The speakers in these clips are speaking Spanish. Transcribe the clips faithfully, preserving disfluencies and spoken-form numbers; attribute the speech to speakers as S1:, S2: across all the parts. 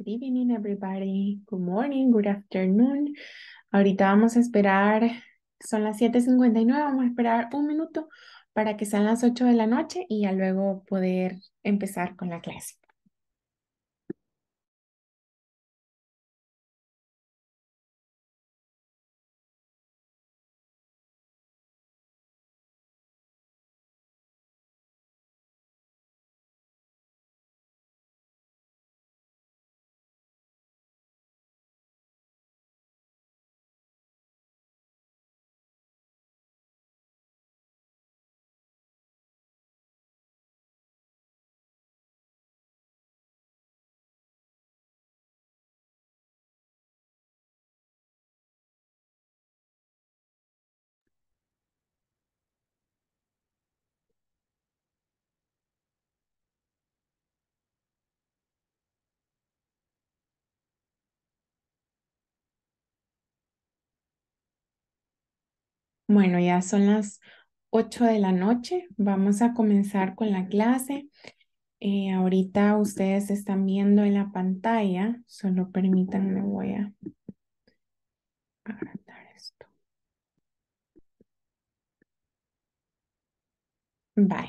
S1: Good evening, everybody. Good morning, good afternoon. Ahorita vamos a esperar, son las siete cincuenta y nueve. Vamos a esperar un minuto para que sean las ocho de la noche y ya luego poder empezar con la clase. Bueno, ya son las ocho de la noche. Vamos a comenzar con la clase. Eh, ahorita ustedes están viendo en la pantalla. Solo permítanme, voy a agrandar esto. Bye.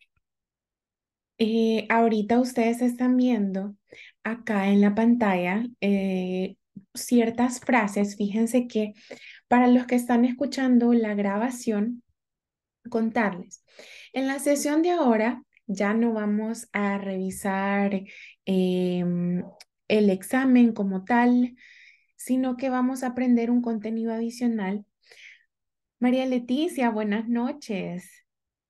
S1: Eh, ahorita ustedes están viendo acá en la pantalla eh, ciertas frases. Fíjense que para los que están escuchando la grabación, contarles. En la sesión de ahora ya no vamos a revisar em, el examen como tal, sino que vamos a aprender un contenido adicional. María Leticia, buenas noches.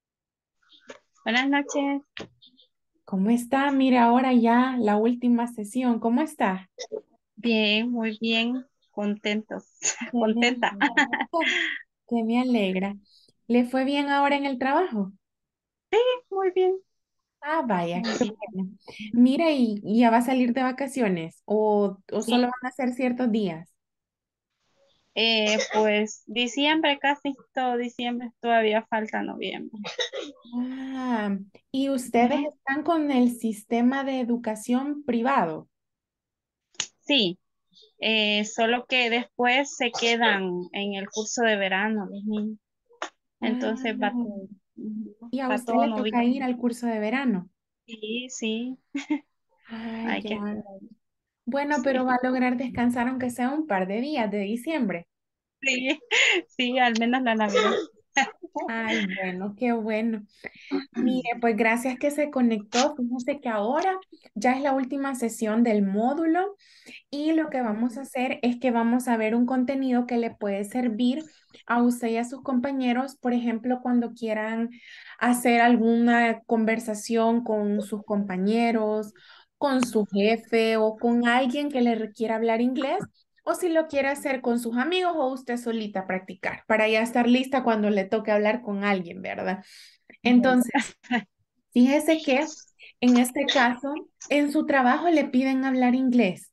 S2: Buenas noches.
S1: ¿Cómo está? Mira, ahora ya la última sesión. ¿Cómo está?
S2: Bien, muy bien. Contentos.
S1: Qué me
S2: Contenta.
S1: alegra. Qué me alegra. ¿Le fue bien ahora en el trabajo?
S2: Muy bien.
S1: Ah, vaya,
S2: Muy
S1: qué
S2: bien.
S1: bueno. Mira, ¿y, y ya va a salir de vacaciones o, o
S2: Sí.
S1: solo van a ser ciertos días?
S2: Eh, pues diciembre, casi todo diciembre, todavía falta noviembre.
S1: Ah, ¿y ustedes
S2: Ujú.
S1: están con el sistema de educación privado?
S2: Sí, eh, solo que después se quedan en el curso de verano los niños. Entonces va
S1: Ah,
S2: todo, ujú,
S1: ¿y a
S2: va
S1: usted
S2: todo
S1: le toca ir
S2: noviembre.
S1: al curso de verano?
S2: Sí, sí,
S1: Ah,
S2: hay que estar
S1: ya.
S2: ahí.
S1: Bueno, pero
S2: Sí,
S1: va a lograr descansar aunque sea un par de días de diciembre.
S2: sí, sí, al menos la Navidad.
S1: Ay, bueno, qué bueno. Mire, pues gracias que se conectó. Fíjense que ahora ya es la última sesión del módulo y lo que vamos a hacer es que vamos a ver un contenido que le puede servir a usted y a sus compañeros, por ejemplo, cuando quieran hacer alguna conversación con sus compañeros, con su jefe o con alguien que le requiera hablar inglés. O si lo quiere hacer con sus amigos o usted solita practicar, para ya estar lista cuando le toque hablar con alguien, ¿verdad?
S2: Ya.
S1: Entonces, fíjese que en este caso, en su trabajo le piden hablar inglés.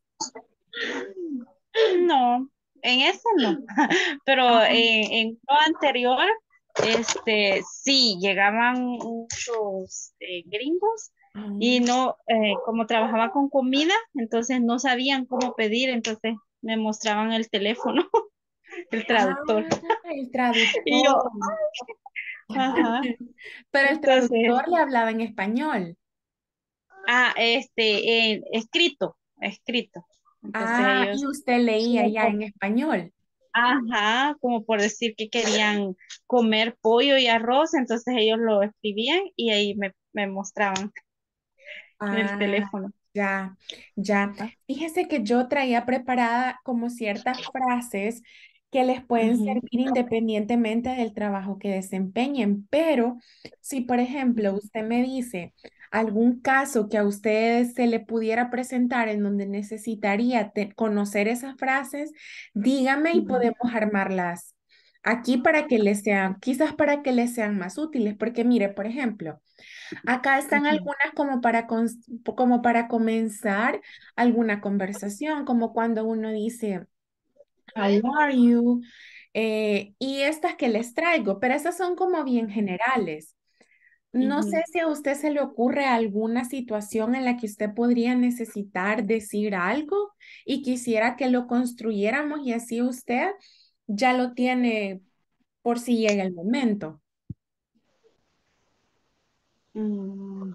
S2: No, en ese no, pero
S1: Ah,
S2: en, en lo anterior, este, sí, llegaban muchos eh, gringos y
S1: ah,
S2: no, eh, como trabajaba con comida, entonces no sabían cómo pedir, entonces me mostraban el teléfono, el traductor.
S1: ah, el
S2: Y yo,
S1: traductor.
S2: ajá,
S1: Pero el
S2: entonces,
S1: traductor le hablaba en español.
S2: ah, este, eh, escrito, escrito. Entonces
S1: Ah, y
S2: ellos,
S1: usted leía ya en español.
S2: ajá, como por decir que querían comer pollo y arroz, entonces ellos lo escribían y ahí me, me mostraban en el
S1: Ah,
S2: teléfono.
S1: ya, ya.
S2: Ah,
S1: Fíjese que yo traía preparada como ciertas frases que les pueden
S2: ujú,
S1: servir independientemente del trabajo que desempeñen, pero si por ejemplo
S2: ujú,
S1: usted me dice algún caso que a usted se le pudiera presentar en donde necesitaría te- conocer esas frases, dígame y
S2: ujú,
S1: podemos armarlas aquí para que les sean, quizás para que les sean más útiles, porque mire, por ejemplo, acá están
S2: ujú,
S1: algunas como para, cons- como para comenzar alguna conversación, como cuando uno dice, How are you? Eh, y estas que les traigo, pero esas son como bien generales. No sé
S2: Ujú.
S1: si a usted se le ocurre alguna situación en la que usted podría necesitar decir algo y quisiera que lo construyéramos y así usted ya lo tiene por si llega el momento.
S2: Mm,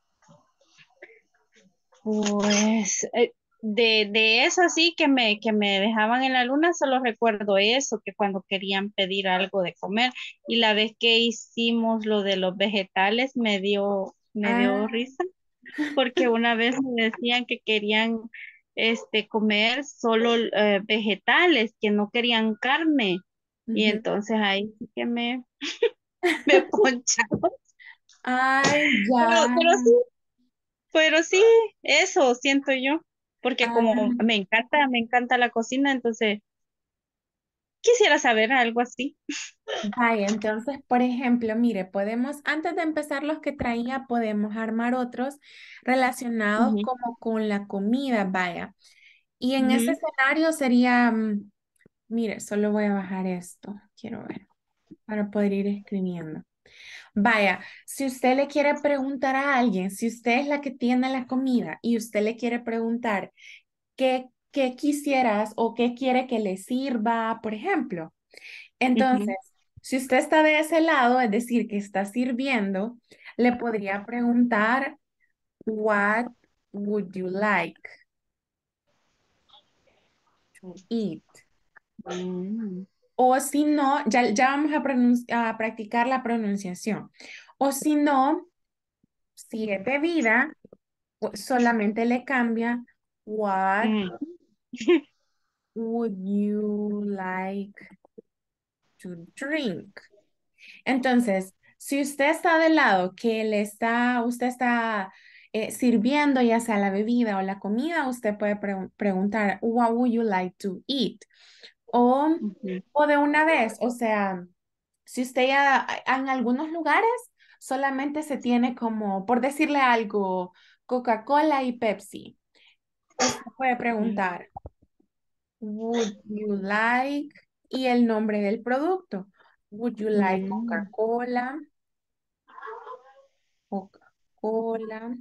S2: Pues eh, de, de eso sí que me, que me dejaban en la luna, solo recuerdo eso, que cuando querían pedir algo de comer y la vez que hicimos lo de los vegetales me dio, me dio
S1: Ah,
S2: risa porque una vez me decían que querían este, comer solo eh, vegetales, que no querían carne y
S1: ujú.
S2: entonces ahí sí que me, me poncharon.
S1: Ay,
S2: Pero,
S1: ya.
S2: pero sí, pero sí, eso siento yo, porque como
S1: Ah,
S2: me encanta, me encanta la cocina, entonces quisiera saber algo así.
S1: vaya, entonces, por ejemplo, mire, podemos, antes de empezar los que traía, podemos armar otros relacionados
S2: Ujú,
S1: como con la comida, vaya. Y en ese
S2: ujú,
S1: escenario sería, mm, mire, solo voy a bajar esto, quiero ver, para poder ir escribiendo. Vaya, si usted le quiere preguntar a alguien, si usted es la que tiene la comida y usted le quiere preguntar qué, qué quisieras o qué quiere que le sirva, por ejemplo. Entonces,
S2: ujú,
S1: si usted está de ese lado, es decir, que está sirviendo, le podría preguntar, what would you like to eat?
S2: mm,
S1: O si no, ya, ya vamos a, pronun- a practicar la pronunciación. O si no, si es bebida, pues solamente le cambia, what
S2: mm,
S1: would you like to drink? Entonces, si usted está del lado que le está, usted está eh, sirviendo ya sea la bebida o la comida, usted puede pre- preguntar, what would you like to eat? O,
S2: ujú,
S1: o de una vez, o sea, si usted ya en algunos lugares solamente se tiene como, por decirle algo, Coca-Cola y Pepsi. Usted puede preguntar, would you like? Y el nombre del producto. Would you like
S2: mm,
S1: Coca-Cola? Coca-Cola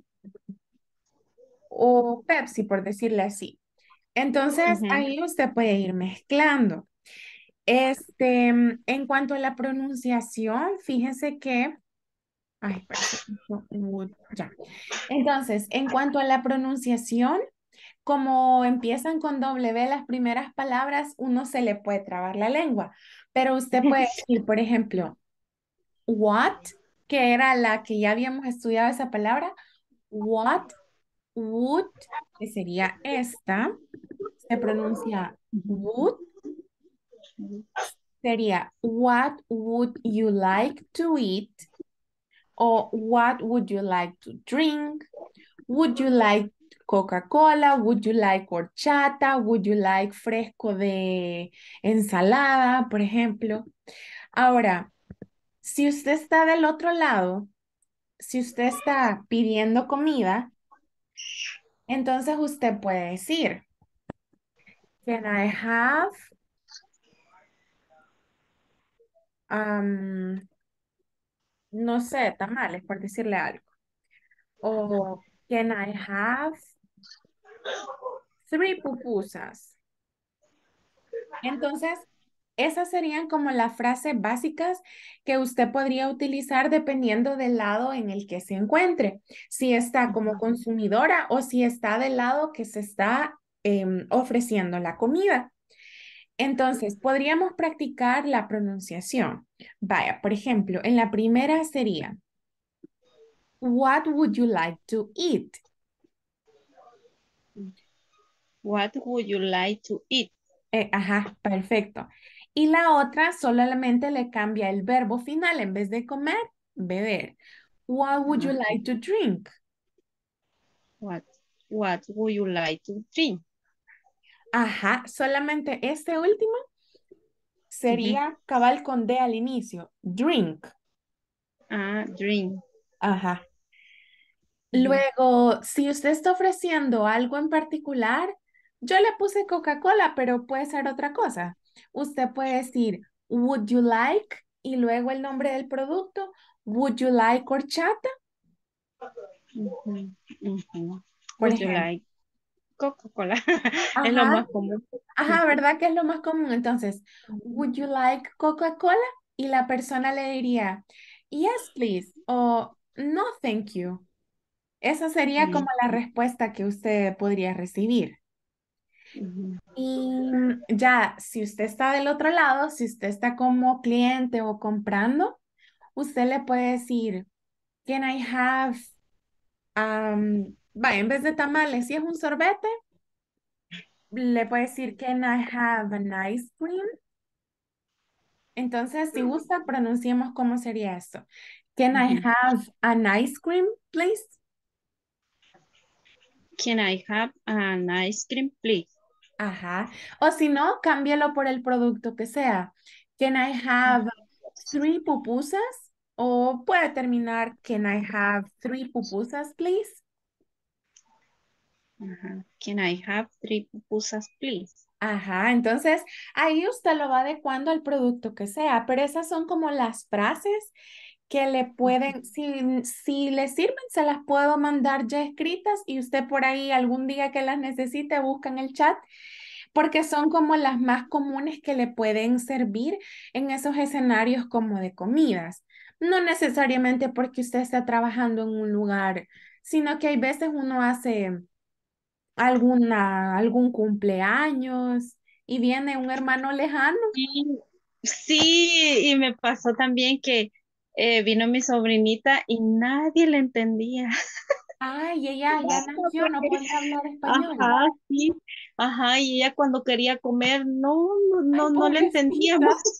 S1: o Pepsi, por decirle así. Entonces,
S2: ujú,
S1: ahí usted puede ir mezclando. Este, en cuanto a la pronunciación, fíjese que, ay, parece que esto- would- ya. Entonces, en cuanto a la pronunciación, como empiezan con W las primeras palabras, uno se le puede trabar la lengua, pero usted puede decir, por ejemplo, what, que era la que ya habíamos estudiado esa palabra, what would, que sería esta, se pronuncia would, sería what would you like to eat o what would you like to drink? Would you like Coca-Cola? Would you like horchata? Would you like fresco de ensalada, por ejemplo? Ahora, si usted está del otro lado, si usted está pidiendo comida, entonces usted puede decir, Can I have am, no sé, tamales, por decirle algo? O can I have three pupusas? Entonces, esas serían como las frases básicas que usted podría utilizar dependiendo del lado en el que se encuentre, si está como
S2: ujú.
S1: consumidora o si está del lado que se está em, ofreciendo la comida. Entonces, podríamos practicar la pronunciación. Vaya, por ejemplo, en la primera sería, What would you like to eat?
S2: What would you like to eat?
S1: Eh, ajá, perfecto. Y la otra solamente le cambia el verbo final en vez de comer, beber. What would you
S2: Ajá.
S1: like to drink?
S2: What, what would you like to drink?
S1: Ajá, solamente este último
S2: Ujú.
S1: sería cabal con D al inicio. Drink.
S2: Ah, drink.
S1: Ajá.
S2: Ujú,
S1: Luego, si usted está ofreciendo algo en particular, yo le puse Coca-Cola, pero puede ser otra cosa. Usted puede decir, would you like? Y luego el nombre del producto, Would you like horchata?
S2: Ujú, ujú.
S1: Por
S2: Would you
S1: ejemplo.
S2: like Coca-Cola? Es lo
S1: Ajá,
S2: más común.
S1: ajá,
S2: Ujú,
S1: ¿verdad que es lo más común? Entonces, would you like Coca-Cola? Y la persona le diría, yes, please, o no, thank you. Esa sería como la respuesta que usted podría recibir.
S2: ujú,
S1: Y mm, ya, si usted está del otro lado, si usted está como cliente o comprando, usted le puede decir, can I have, um, va, en vez de tamales, si es un sorbete, le puede decir, can I have an ice cream? Entonces, si gusta, pronunciemos cómo sería esto. Can I
S2: ujú.
S1: have an ice cream, please?
S2: Can I have an ice cream, please?
S1: Ajá. O si no, cámbialo por el producto que sea. Can I have three pupusas? O puede terminar, can I have three pupusas, please?
S2: Ajá. Can I have three pupusas, please?
S1: Ajá, entonces ahí usted lo va adecuando al producto que sea, pero esas son como las frases que le pueden, si, si le sirven, se las puedo mandar ya escritas y usted por ahí algún día que las necesite busca en el chat, porque son como las más comunes que le pueden servir en esos escenarios como de comidas. No necesariamente porque usted está trabajando en un lugar, sino que hay veces uno hace alguna, algún cumpleaños y viene un hermano lejano.
S2: Sí, sí, y me pasó también que eh, vino mi sobrinita y nadie le entendía.
S1: Ay, ella ya nació, no
S2: Porque,
S1: podía hablar español.
S2: ajá, sí, ajá, y ella cuando quería comer, no, no,
S1: Ay,
S2: no, no le entendíamos.
S1: pobrecita.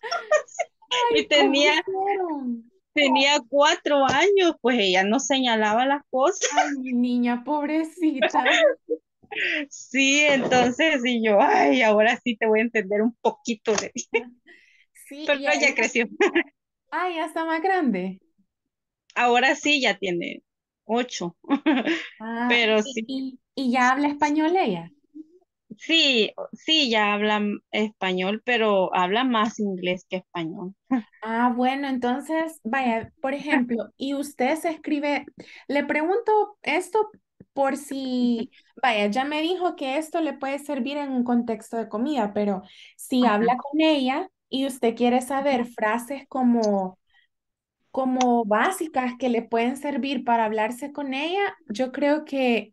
S1: Ay,
S2: Y
S1: ¿cómo
S2: tenía,
S1: hicieron?
S2: tenía cuatro años, pues ella no señalaba las cosas.
S1: Ay, mi niña, pobrecita.
S2: Sí, entonces, y yo, ay, ahora sí te voy a entender un poquito, le dije.
S1: Sí,
S2: Pero
S1: y a
S2: ya
S1: ella,
S2: creció.
S1: ay, ya está más grande.
S2: Ahora sí ya tiene ocho.
S1: Ah,
S2: Pero
S1: y,
S2: sí,
S1: y, y ya habla español ella.
S2: sí, sí, ya habla español, pero habla más inglés que español.
S1: Ah, bueno, entonces, vaya, por ejemplo, y usted se escribe, le pregunto esto por si, vaya, ya me dijo que esto le puede servir en un contexto de comida, pero si
S2: Ajá.
S1: habla con ella y usted quiere saber frases como, como básicas que le pueden servir para hablarse con ella, yo creo que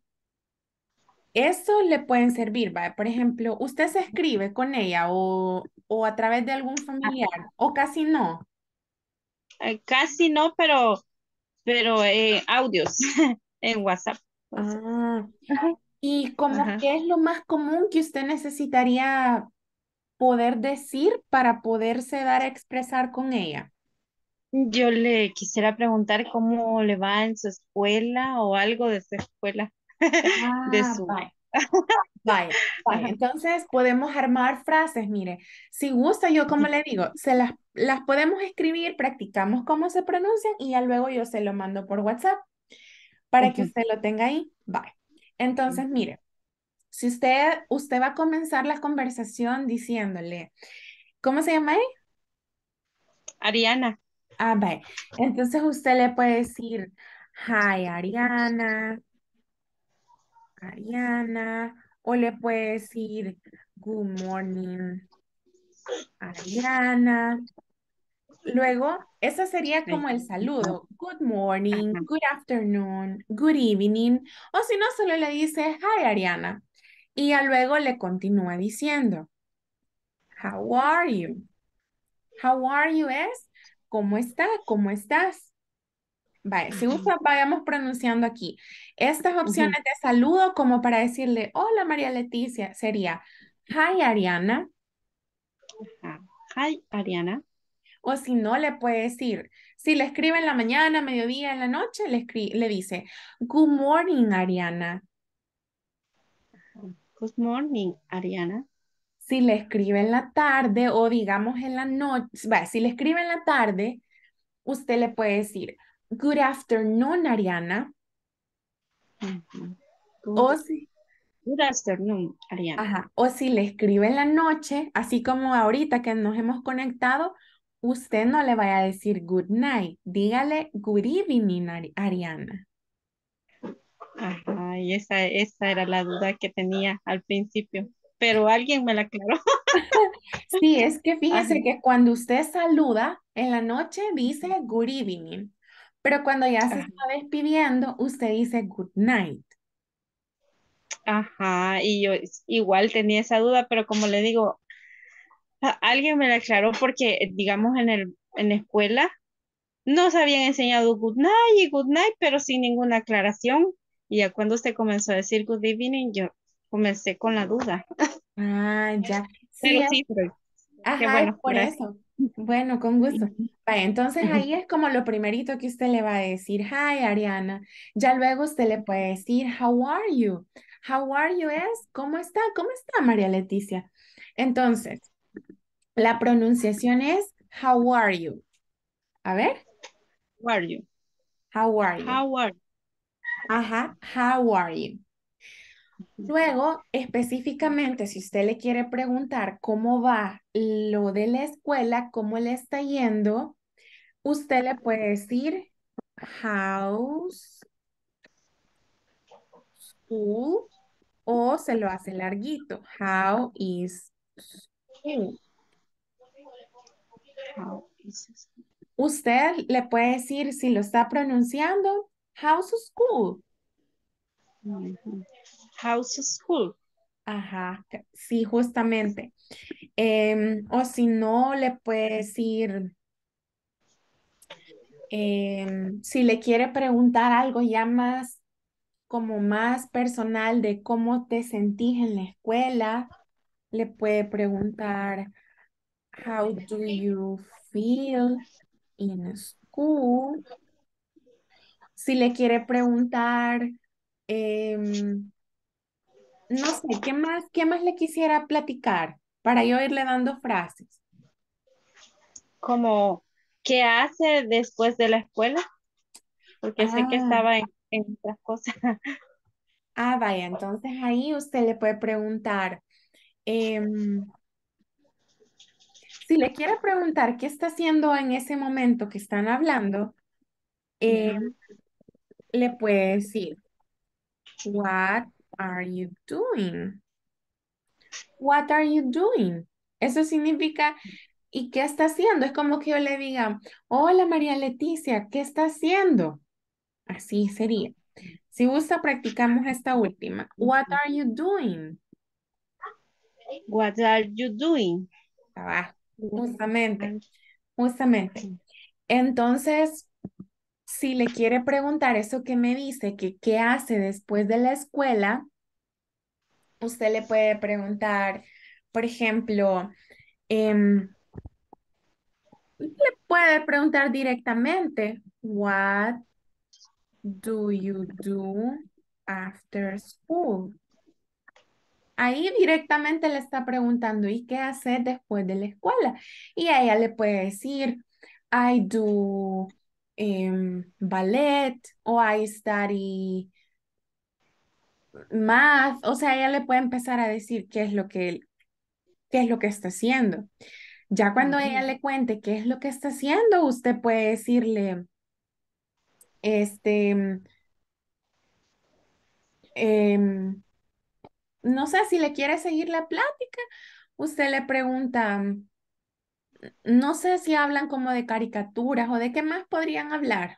S1: eso le pueden servir, vaya. Por ejemplo, usted se escribe con ella o, o a través de algún familiar o casi no.
S2: Eh, Casi no, pero, pero eh, audios en WhatsApp. WhatsApp.
S1: Ah.
S2: Ajá,
S1: ¿Y como
S2: ajá.
S1: qué es lo más común que usted necesitaría poder decir para poderse dar a expresar con ella?
S2: Yo le quisiera preguntar cómo le va en su escuela o algo de su escuela, de
S1: Ah,
S2: su...
S1: vaya, vaya, vaya.
S2: Ajá,
S1: Entonces podemos armar frases, mire, si gusta, yo como le digo, se las, las podemos escribir, practicamos cómo se pronuncian y ya luego yo se lo mando por WhatsApp para que
S2: ujú.
S1: usted lo tenga ahí. Vaya. Entonces, mire, si usted, usted va a comenzar la conversación diciéndole, ¿cómo se llama?
S2: Ariana.
S1: Ah, bye. Entonces usted le puede decir, hi, Ariana, Ariana, o le puede decir, good morning, Ariana. Luego, ese sería
S2: Ay,
S1: como el saludo, good morning,
S2: ajá,
S1: good afternoon, good evening, o si no, solo le dice, hi, Ariana. Y ya luego le continúa diciendo, how are you? How are you es, ¿cómo está? ¿Cómo estás? Vale, si
S2: ajá,
S1: gusta, vayamos pronunciando aquí. Estas opciones
S2: ujú,
S1: de saludo, como para decirle, hola María Leticia, sería, hi Ariana,
S2: ajá. Hi, Ariana.
S1: o si no, le puede decir, si le escribe en la mañana, mediodía, en la noche, le, escri- le dice, good morning Ariana.
S2: Good morning, Ariana.
S1: Si le escribe en la tarde o digamos en la noche, vale, si le escribe en la tarde, usted le puede decir, good afternoon Ariana,
S2: Ujú.
S1: o
S2: Good,
S1: si
S2: good afternoon, Ariana.
S1: Ajá. O si le escribe en la noche, así como ahorita que nos hemos conectado, usted no le vaya a decir good night, dígale good evening, Ari- Ariana.
S2: Ajá, y esa, esa era la duda que tenía al principio, pero alguien me la aclaró.
S1: Sí, es que
S2: Ajá,
S1: fíjese que cuando usted saluda en la noche dice good evening, pero cuando ya se
S2: ajá,
S1: está despidiendo, usted dice good night.
S2: ajá, y yo is- igual tenía esa duda, pero como le digo, a- alguien me la aclaró porque, digamos, en el, en la escuela nos habían enseñado good night y good night, pero sin ninguna aclaración. Y ya cuando usted comenzó a decir good evening, yo comencé con la duda.
S1: Ah, ya. Sí,
S2: Pero
S1: es,
S2: sí, pero qué
S1: ajá, es
S2: bueno,
S1: por
S2: gracias.
S1: eso. Bueno, con gusto.
S2: Ujú,
S1: Vaya, entonces
S2: ujú.
S1: ahí es como lo primerito que usted le va a decir, hi Ariana. Ya luego usted le puede decir, how are you? How are you es, ¿cómo está? ¿Cómo está María Leticia? Entonces, la pronunciación es, how are you? A ver,
S2: How are you?
S1: how are you?
S2: How are
S1: Ajá, how are you?
S2: you?
S1: Luego, específicamente, si usted le quiere preguntar cómo va lo de la escuela, cómo le está yendo, usted le puede decir how's school o se lo hace larguito. How is school?
S2: How is it?
S1: Usted le puede decir si lo está pronunciando, how's school?
S2: Ujú. How's school?
S1: Ajá, que- sí, justamente. Em, o si no, le puede decir, em, si le quiere preguntar algo ya más, como más personal de cómo te sentís en la escuela, le puede preguntar, how do you feel in school? Si le quiere preguntar, em, no sé, ¿qué más, qué más le quisiera platicar para yo irle dando frases?
S2: Como, ¿qué hace después de la escuela? Porque sé que
S1: Ah,
S2: estaba en, en otras cosas.
S1: ah, vaya, entonces ahí usted le puede preguntar, em, si le quiere preguntar qué está haciendo en ese momento que están hablando, eh,
S2: Ujú.
S1: le puede decir, what are you doing? What are you doing? Eso significa, ¿y qué está haciendo? Es como que yo le diga, hola María Leticia, ¿qué está haciendo? Así sería. Si gusta, practicamos esta última. What
S2: Ujú.
S1: are you doing?
S2: What are you doing?
S1: Ah,
S2: What
S1: justamente,
S2: are-
S1: justamente. Entonces, si le quiere preguntar eso que me dice, que qué hace después de la escuela, usted le puede preguntar, por ejemplo, em, le puede preguntar directamente, what do you do after school? Ahí directamente le está preguntando, ¿y qué hacer después de la escuela? Y a ella le puede decir, I do em, ballet o I study math. O sea, ella le puede empezar a decir qué es lo que, qué es lo que está haciendo. Ya cuando ella
S2: Ujú.
S1: le cuente qué es lo que está haciendo, usted puede decirle, este, em, no sé si le quiere seguir la plática, usted le pregunta. No sé si hablan como de caricaturas o de qué más podrían hablar.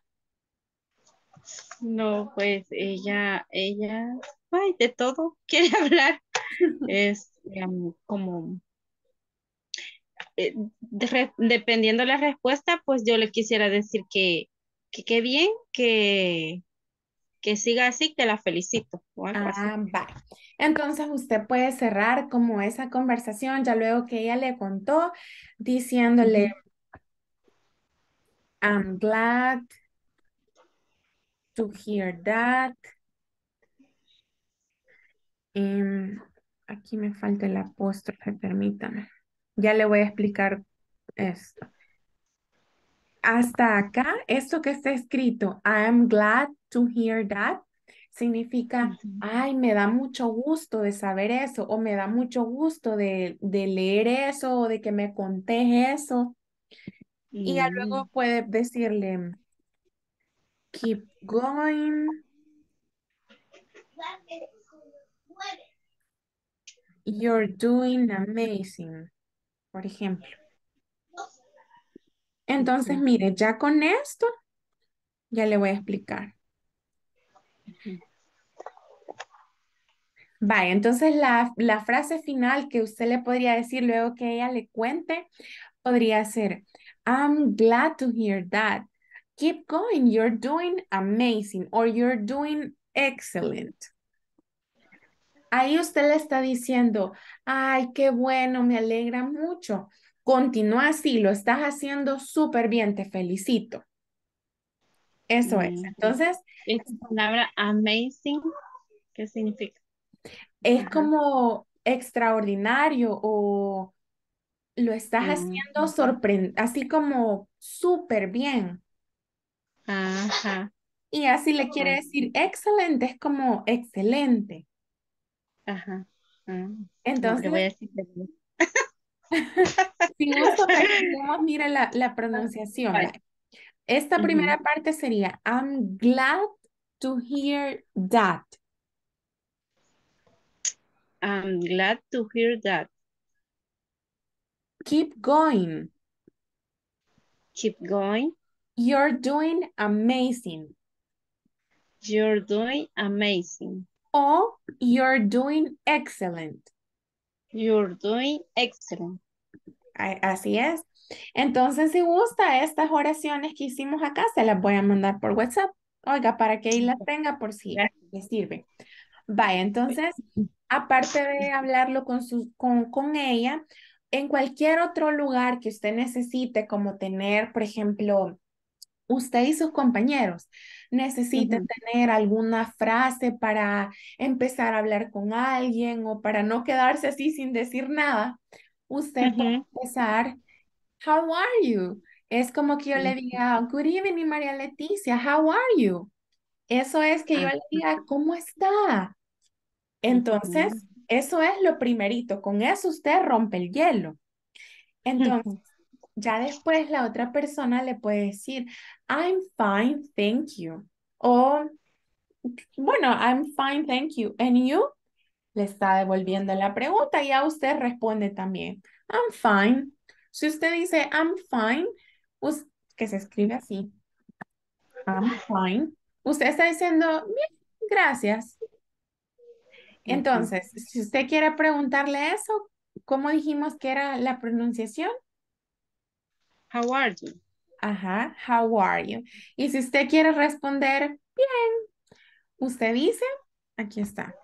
S2: No, pues ella, ella, ay, de todo quiere hablar. Es em, como, eh, de re- dependiendo la respuesta, pues yo le quisiera decir que, que qué bien, que, que siga así, que la felicito o algo así.
S1: Ah, va. Entonces usted puede cerrar como esa conversación ya luego que ella le contó, diciéndole,
S2: Ujú.
S1: I'm glad to hear that. Em, aquí me falta el apóstrofe, permítame. Ya le voy a explicar esto. Hasta acá, esto que está escrito, I am glad to hear that, significa,
S2: Ujú.
S1: ay, me da mucho gusto de saber eso, o me da mucho gusto de, de leer eso, o de que me contés eso. Y ya
S2: Mm,
S1: luego puede decirle, keep going, you're doing amazing, por ejemplo. Entonces,
S2: ujú,
S1: mire, ya con esto, ya le voy a explicar.
S2: ujú,
S1: Vaya, entonces la, la frase final que usted le podría decir luego que ella le cuente podría ser, I'm glad to hear that. Keep going, you're doing amazing or you're doing excellent. Ahí usted le está diciendo, ay, qué bueno, me alegra mucho. Continúa así, lo estás haciendo súper bien, te felicito. Eso es.
S2: ujú.
S1: Entonces,
S2: Esta palabra amazing, ¿qué significa?
S1: es
S2: Ajá.
S1: como extraordinario o lo estás
S2: Mm,
S1: haciendo sorprendente, así como súper bien.
S2: ajá.
S1: Y así le quiere
S2: Ah,
S1: decir excelente, es como excelente.
S2: ajá. Ah, no, le voy a
S1: Entonces,
S2: decir de nuevo.
S1: si gusta, practiquemos, mire la, la pronunciación.
S2: Vale.
S1: ¿Va? Esta
S2: Ujú.
S1: primera parte sería, I'm glad to hear that.
S2: I'm glad to hear that.
S1: Keep going.
S2: Keep going.
S1: You're doing amazing.
S2: You're doing amazing.
S1: O you're doing excellent.
S2: You're doing excellent.
S1: A- Así es. Entonces, si gusta, estas oraciones que hicimos acá, se las voy a mandar por WhatsApp. Oiga, para que ahí las tenga por si
S2: Gracias.
S1: les sirve. Vaya, entonces, aparte de hablarlo con, su, con, con ella, en cualquier otro lugar que usted necesite, como tener, por ejemplo, usted y sus compañeros necesiten
S2: Ujú,
S1: tener alguna frase para empezar a hablar con alguien o para no quedarse así sin decir nada, usted puede
S2: ujú,
S1: empezar, How are you? Es como que yo le
S2: ujú,
S1: diga, Good evening, María Leticia, how are you? Eso es que yo
S2: ah,
S1: le diga, ¿cómo está?
S2: ujú,
S1: Entonces, eso es lo primerito, con eso usted rompe el hielo. Entonces,
S2: ujú,
S1: ya después la otra persona le puede decir, I'm fine, thank you. O, bueno, I'm fine, thank you. And you le está devolviendo la pregunta y a usted responde también, I'm fine. Si usted dice, I'm fine, us- que se escribe así, I'm fine, usted está diciendo, bien, gracias.
S2: ujú.
S1: Entonces, si usted quiere preguntarle eso, ¿cómo dijimos que era la pronunciación?
S2: How are you?
S1: Ajá, how are you? Y si usted quiere responder, bien, usted dice, aquí está,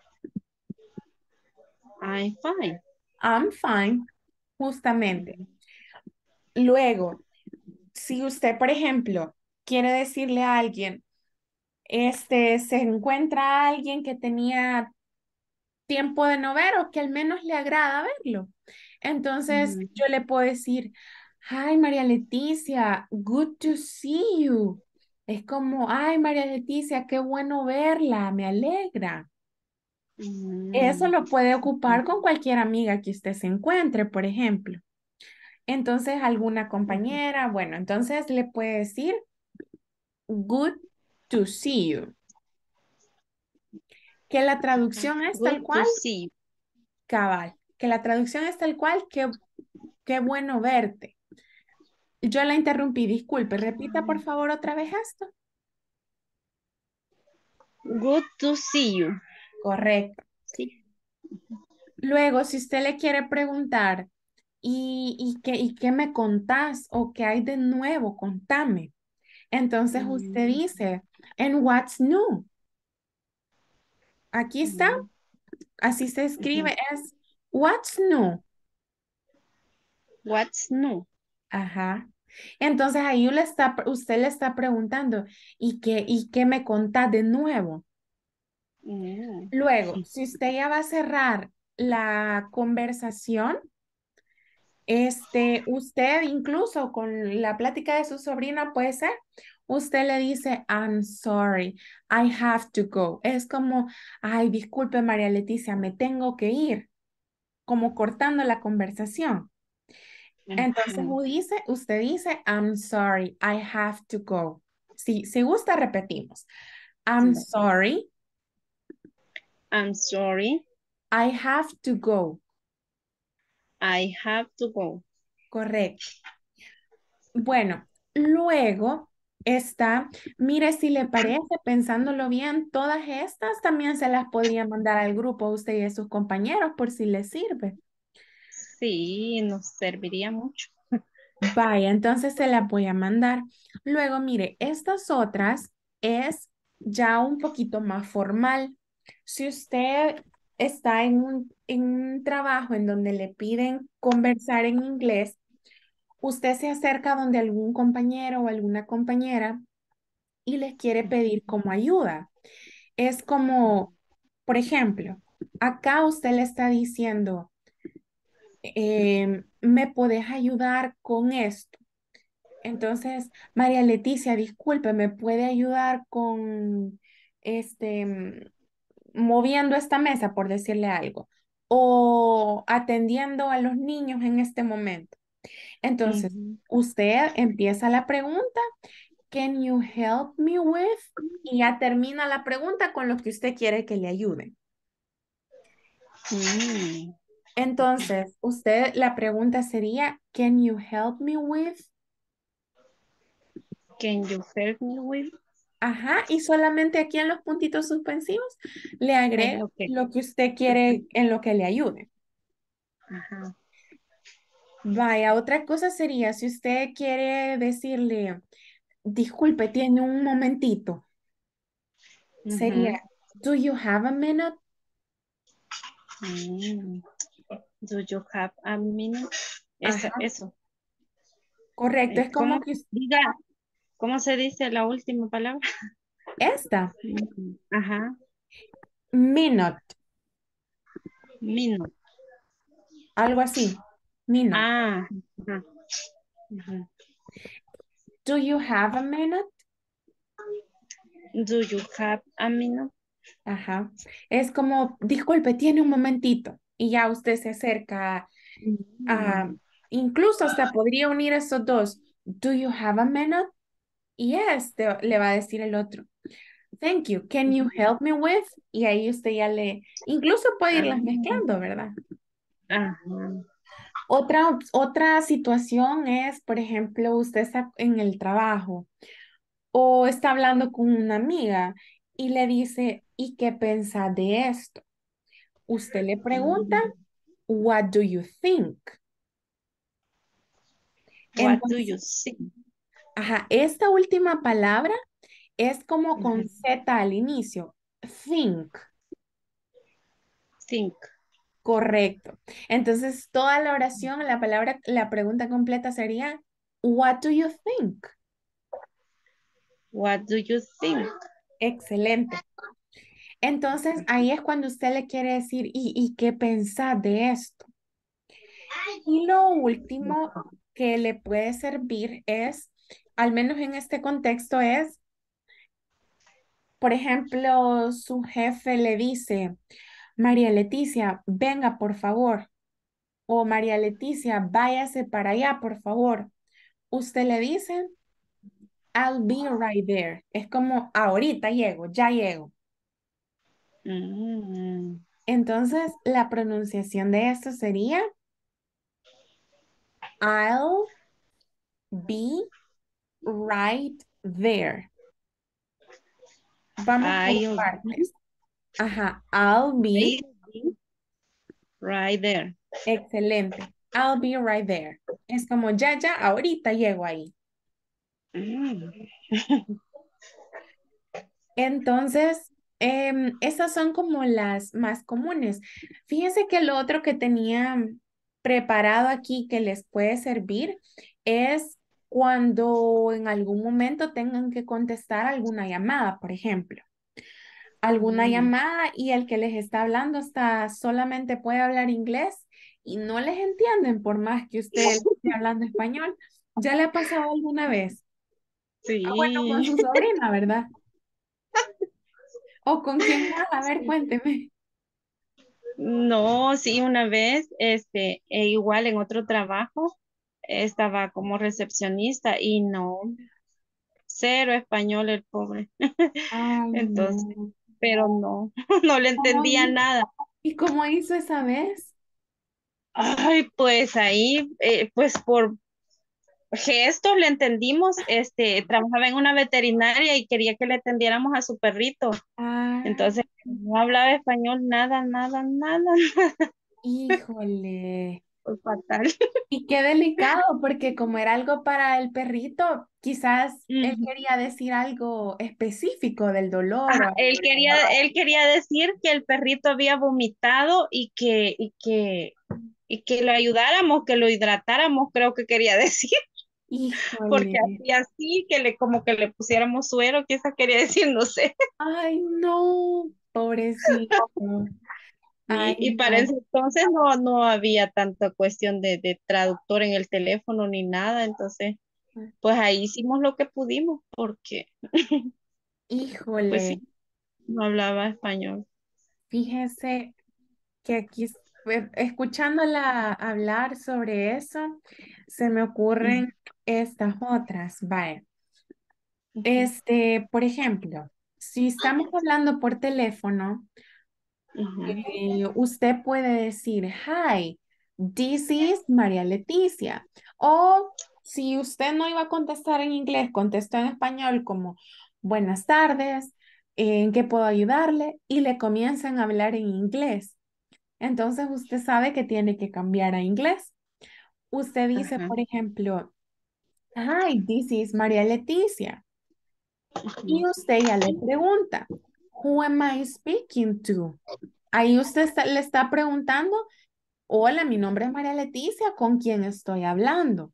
S2: I'm fine.
S1: I'm fine, justamente.
S2: Ujú,
S1: Luego, si usted, por ejemplo, quiere decirle a alguien, este, se encuentra alguien que tenía tiempo de no ver o que al menos le agrada verlo. Entonces
S2: ujú,
S1: yo le puedo decir, hi María Leticia, good to see you. Es como, ay María Leticia, qué bueno verla, me alegra. Eso
S2: ujú,
S1: lo puede ocupar con cualquier amiga que usted se encuentre, por ejemplo. Entonces, alguna
S2: ujú.
S1: compañera, bueno, entonces le puede decir, good to see you. Que la
S2: Ajá.
S1: traducción es
S2: Good
S1: tal cual,
S2: to see you.
S1: cabal. Que la traducción es tal cual, qué, qué bueno verte. Yo la interrumpí, disculpe, repita por favor otra vez esto.
S2: Good to see you.
S1: Correcto.
S2: Sí.
S1: Luego, si usted le quiere preguntar, ¿y, y qué, y qué me contás o qué hay de nuevo? Contame. Entonces usted
S2: Mm,
S1: dice, ¿and what's new? Aquí está,
S2: mm,
S1: así se
S2: ujú.
S1: escribe, es what's new.
S2: What's new?
S1: Ajá. Entonces ahí le está, usted le está preguntando, ¿y qué, y qué me contás de nuevo?
S2: Mm,
S1: Luego, si usted ya va a cerrar la conversación, este, usted incluso con la plática de su sobrina puede ser, usted le dice, I'm sorry, I have to go. Es como, ay, disculpe María Leticia, me tengo que ir, como cortando la conversación. Entonces
S2: Ujú.
S1: u- dice, usted dice, I'm sorry, I have to go. Si, si gusta, repetimos. I'm sorry,
S2: I'm sorry,
S1: I have to go.
S2: I have to go.
S1: Correcto. Bueno, luego está, mire si le parece, pensándolo bien, todas estas también se las podría mandar al grupo a usted y a sus compañeros por si les sirve.
S2: Sí, nos serviría mucho.
S1: Vaya, entonces se las voy a mandar. Luego, mire, estas otras es ya un poquito más formal. Si usted está en un, en un trabajo en donde le piden conversar en inglés, usted se acerca donde algún compañero o alguna compañera y les quiere pedir como ayuda. Es como, por ejemplo, acá usted le está diciendo, em, ¿me podés ayudar con esto? Entonces, María Leticia, disculpe, ¿me puede ayudar con este, mm, moviendo esta mesa, por decirle algo, o atendiendo a los niños en este momento? Entonces,
S2: Ujú.
S1: usted empieza la pregunta, Can you help me with? Y ya termina la pregunta con lo que usted quiere que le ayude.
S2: Mm.
S1: Entonces, usted, la pregunta sería, Can you help me with?
S2: Can you help me with?
S1: Ajá, y solamente aquí en los puntitos suspensivos le
S2: Es
S1: agrega
S2: lo que.
S1: lo que usted quiere en lo que le ayude.
S2: Ajá.
S1: Vaya, otra cosa sería si usted quiere decirle, disculpe, tiene un momentito, sería,
S2: Ujú.
S1: Do you have a minute?
S2: Mm. Do you have a minute? Eso,
S1: Ajá,
S2: eso.
S1: correcto,
S2: Eh,
S1: es como
S2: ¿Cómo?
S1: que us-
S2: Diga, ¿cómo se dice la última palabra?
S1: esta,
S2: Ujú. Ajá.
S1: minute,
S2: Minute.
S1: algo así, minute.
S2: Ah. Ajá. Ujú.
S1: Do you have a minute?
S2: Do you have a minute?
S1: Ajá, es como, disculpe, tiene un momentito y ya usted se acerca. Ah,
S2: Mm.
S1: incluso hasta podría unir esos dos. Do you have a minute? Y este le va a decir el otro. Thank you. Can you help me with? Y ahí usted ya le, incluso puede irlas
S2: Ah.
S1: mezclando, ¿verdad?
S2: Ajá.
S1: Otra, op- otra situación es, por ejemplo, usted está en el trabajo o está hablando con una amiga y le dice, ¿y qué piensa de esto? Usted le pregunta,
S2: Mm.
S1: What do you think?
S2: What do
S1: Entonces,
S2: you think?
S1: ajá, esta última palabra es como con
S2: Ujú.
S1: Z al inicio. Think,
S2: Think.
S1: correcto. Entonces, toda la oración, la palabra, la pregunta completa sería, What do you think?
S2: What do you think?
S1: Excelente. Entonces, ahí es cuando usted le quiere decir, ¿y, y qué pensás de esto? Y lo último que le puede servir es, al menos en este contexto, es, por ejemplo, su jefe le dice, María Leticia, venga, por favor. O María Leticia, váyase para allá, por favor. Usted le dice, I'll be right there. Es como, ahorita llego, ya llego.
S2: Mm.
S1: Entonces, la pronunciación de esto sería, I'll be right there. Vamos por
S2: I'll be,
S1: partes. Ajá, I'll be,
S2: I'll be right there.
S1: excelente. I'll be right there. Es como, ya, ya, ahorita llego ahí.
S2: Mm.
S1: Entonces, em, esas son como las más comunes. Fíjense que lo otro que tenía preparado aquí que les puede servir es cuando en algún momento tengan que contestar alguna llamada, por ejemplo. Alguna
S2: Mm.
S1: llamada y el que les está hablando hasta solamente puede hablar inglés y no les entienden por más que usted esté hablando español. ¿Ya le ha pasado alguna vez? Ah, bueno, con
S2: Sí.
S1: su sobrina, ¿verdad? ¿O con quién más? A ver, cuénteme.
S2: No, sí, una vez, este, e igual en otro trabajo. estaba como recepcionista y no, cero español el pobre.
S1: Ay,
S2: Entonces,
S1: no.
S2: pero no, no le
S1: ¿Cómo
S2: entendía
S1: hizo?
S2: nada.
S1: ¿Y cómo hizo esa vez?
S2: Ay, pues ahí, eh, pues por gestos le entendimos, este, trabajaba en una veterinaria y quería que le atendiéramos a su perrito.
S1: Ah,
S2: Entonces, no hablaba español, nada, nada, nada,
S1: híjole.
S2: fue fatal.
S1: Y qué delicado, porque como era algo para el perrito, quizás él
S2: Ujú.
S1: quería decir algo específico del dolor
S2: Ajá,
S1: o
S2: él
S1: algo.
S2: quería, él quería decir que el perrito había vomitado y que, y que, y que lo ayudáramos, que lo hidratáramos, creo que quería decir, porque
S1: Híjole.
S2: hacía así, que le, como que le pusiéramos suero, quizás quería decir, no sé.
S1: Ay, no, pobrecito. Ay,
S2: Y, y para
S1: no.
S2: ese entonces no, no había tanta cuestión de, de traductor en el teléfono ni nada, entonces, pues ahí hicimos lo que pudimos, porque, pues
S1: Híjole.
S2: sí, no hablaba español.
S1: Fíjese que aquí, es- pues, escuchándola hablar sobre eso, se me
S2: Ujú,
S1: ocurren estas otras. Vaya.
S2: ujú,
S1: Este, por ejemplo, si estamos hablando por teléfono,
S2: ujú,
S1: eh, usted puede decir, hi, this is María Leticia. O si usted no iba a contestar en inglés, contestó en español como, buenas tardes, ¿en qué puedo ayudarle? Y le comienzan a hablar en inglés. Entonces usted sabe que tiene que cambiar a inglés. Usted dice,
S2: ajá,
S1: por ejemplo, hi, this is María Leticia. Y usted ya le pregunta, who am I speaking to? Ahí usted está- le está preguntando, hola, mi nombre es María Leticia, ¿con quién estoy hablando?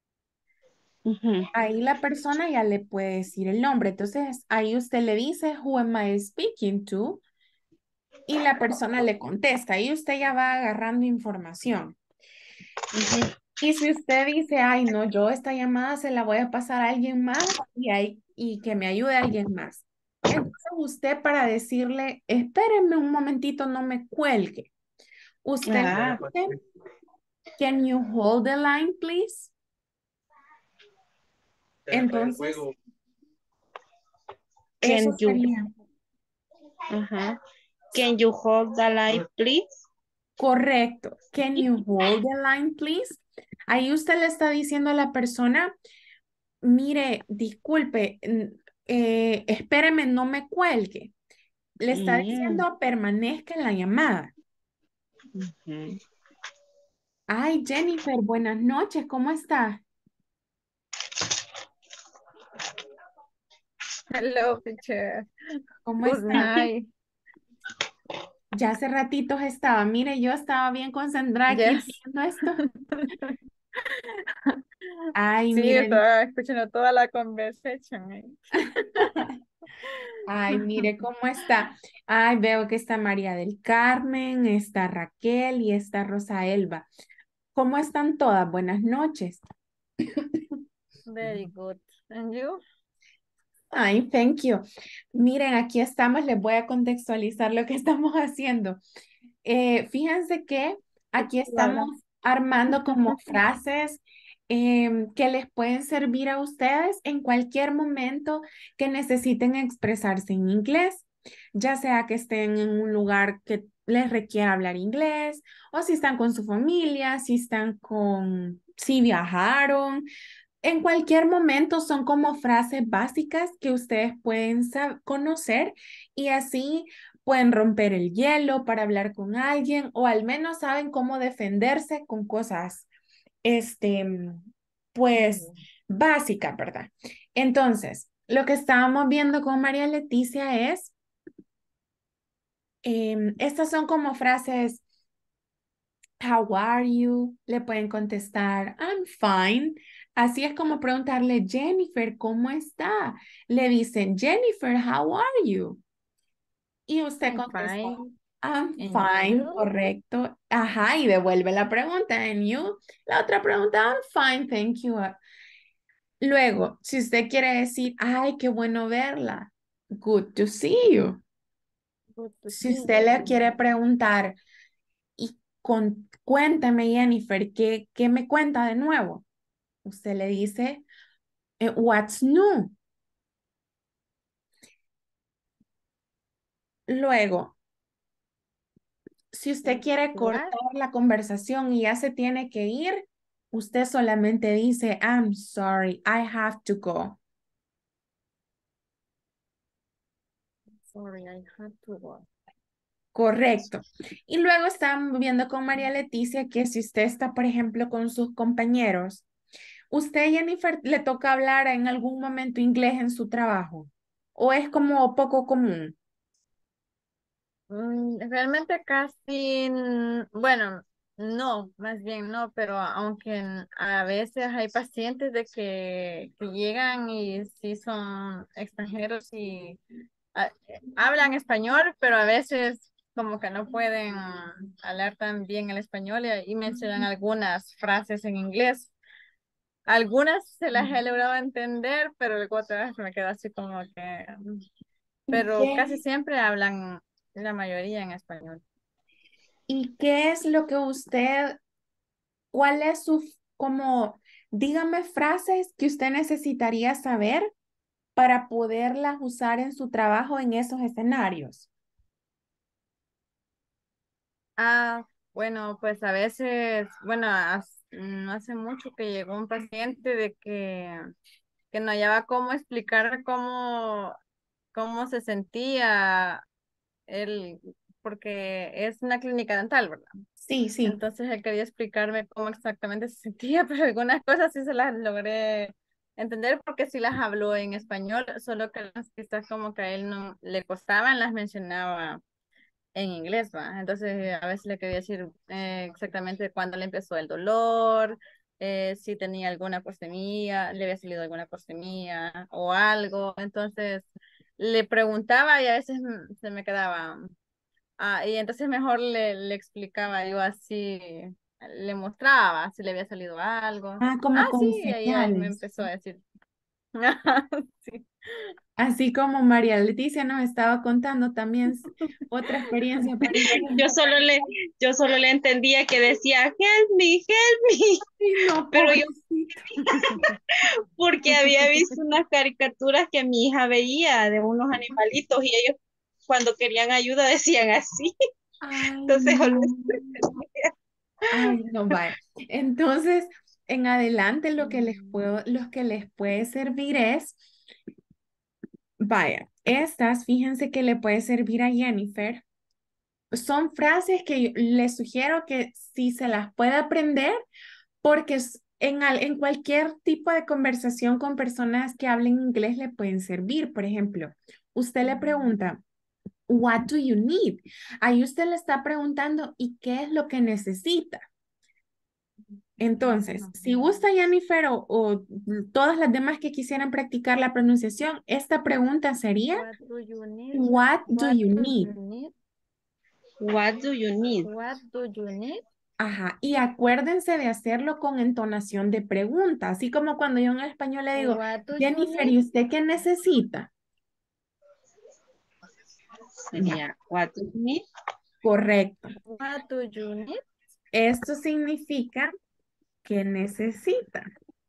S2: ujú,
S1: Ahí la persona ya le puede decir el nombre. Entonces, ahí usted le dice, who am I speaking to? Y la persona le contesta. Ahí usted ya va agarrando información.
S2: ujú.
S1: Y si usted dice, ay, no, yo esta llamada se la voy a pasar a alguien más y, ahí, y que me ayude alguien más. Entonces usted para decirle, espérenme un momentito, no me cuelgue. Usted le
S2: Ah,
S1: dice, can you hold the line, please? Entonces, eso
S2: can you,
S1: sería
S2: ajá, can you hold the light, please?
S1: correcto. Can you hold the line, please? Ahí usted le está diciendo a la persona, mire, disculpe, n- eh, espéreme, no me cuelgue. Le está
S2: Mm,
S1: diciendo permanezca en la llamada.
S2: ujú.
S1: Ay, Jennifer, buenas noches, ¿cómo está?
S3: Hello, teacher.
S1: ¿Cómo
S3: Good
S1: está?
S3: night.
S1: Ya hace ratitos estaba, mire, yo estaba bien concentrada aquí
S3: Yes.
S1: leyendo esto. Ay,
S3: Sí,
S1: miren,
S3: estaba escuchando toda la conversation. eh.
S1: ay, mire cómo está. Ay, veo que está María del Carmen, está Raquel y está Rosa Elba. ¿Cómo están todas? Buenas noches.
S3: Very good. And you?
S1: Ay, thank you. Miren, aquí estamos, les voy a contextualizar lo que estamos haciendo. Eh, fíjense que aquí
S3: Tú habla.
S1: estamos armando como frases em, que les pueden servir a ustedes en cualquier momento que necesiten expresarse en inglés, ya sea que estén en un lugar que les requiera hablar inglés o si están con su familia, si están con, si viajaron. En cualquier momento son como frases básicas que ustedes pueden sab- conocer y así pueden romper el hielo para hablar con alguien o al menos saben cómo defenderse con cosas, este, pues
S3: Ujú.
S1: básicas, ¿verdad? Entonces, lo que estábamos viendo con María Leticia es, em, estas son como frases. How are you? Le pueden contestar, I'm fine. Así es como preguntarle, Jennifer, ¿cómo está? Le dicen, Jennifer, how are you? Y usted
S3: I'm
S1: contesta,
S3: fine.
S1: I'm
S3: And
S1: fine,
S3: you?
S1: correcto. Ajá, y devuelve la pregunta. And you, la otra pregunta, I'm fine, thank you. Luego, si usted quiere decir, ay, qué bueno verla. Good to see you.
S3: Good to
S1: Si
S3: see
S1: usted le
S3: you.
S1: quiere preguntar, y con, cuéntame, Jennifer, ¿qué, qué me cuenta de nuevo? Usted le dice, eh, what's new? Luego, si usted quiere cortar
S3: What?
S1: la conversación y ya se tiene que ir, usted solamente dice, I'm sorry, I have to go.
S3: Sorry, I had to go.
S1: Correcto. Y luego estamos viendo con María Leticia que si usted está, por ejemplo, con sus compañeros, ¿usted, Jennifer, le toca hablar en algún momento inglés en su trabajo? ¿O es como poco común?
S3: Mm, realmente casi, n- bueno, no, más bien no, pero aunque n- a veces hay pacientes de que, que llegan y sí son extranjeros y ah, eh, hablan español, pero a veces como que no pueden hablar tan bien el español y, y mencionan algunas frases en inglés. Algunas se las he logrado entender, pero luego otras me quedo así como que, mm,
S1: ¿Y
S3: pero casi
S1: qué,
S3: siempre hablan la mayoría en español.
S1: y qué es lo que usted, cuál es su, como, dígame frases que usted necesitaría saber para poderlas usar en su trabajo en esos escenarios?
S3: Ah, bueno, pues a veces, bueno, has- no hace mucho que llegó un paciente de que, que no hallaba cómo explicar cómo, cómo se sentía él, porque es una clínica dental, ¿verdad?
S1: Sí, sí.
S3: Entonces él quería explicarme cómo exactamente se sentía, pero algunas cosas sí se las logré entender porque sí las habló en español, solo que las quizás como que a él no le costaban, las mencionaba en inglés, ¿va? Entonces eh, a veces le quería decir eh, exactamente cuándo le empezó el dolor, eh, si tenía alguna postemía, le había salido alguna postemía o algo. Entonces le preguntaba y a veces mm, se me quedaba. Ah, y entonces mejor le, le explicaba yo así, le mostraba si le había salido algo.
S1: Ah,
S3: Ah,
S1: como
S3: sí,
S1: con
S3: y ahí, ahí me
S1: señales.
S3: empezó a decir. Sí.
S1: Así como María Leticia nos estaba contando también s- otra experiencia
S2: Yo
S1: parecida.
S2: solo le, yo solo le entendía que decía, help me, help me,
S1: Ay, no,
S2: pero yo
S1: pobrecito.
S2: porque había visto unas caricaturas que mi hija veía de unos animalitos y ellos cuando querían ayuda decían así.
S1: Ay,
S2: Entonces, solo-
S1: no. Ay, no, vaya. Entonces, en adelante lo que les puedo, lo que les puede servir es, vaya, estas, fíjense que le puede servir a Jennifer. Son frases que yo les sugiero que si se las puede aprender, porque es- en, al- en cualquier tipo de conversación con personas que hablen inglés le pueden servir. Por ejemplo, usted le pregunta, What do you need? Ahí usted le está preguntando, ¿y qué es lo que necesita? Entonces, si gusta Jennifer o, o todas las demás que quisieran practicar la pronunciación, esta pregunta sería,
S3: What do you need?
S1: What do
S3: What
S1: you
S3: do
S1: need?
S3: you need?
S2: what do you need?
S3: What do you need?
S1: Ajá, y acuérdense de hacerlo con entonación de pregunta, así como cuando yo en español le digo,
S3: What do you
S1: Jennifer,
S3: need?
S1: ¿y usted qué necesita?
S2: Sería, what do you need?
S1: Correcto.
S3: What do you need?
S1: Esto significa que necesita.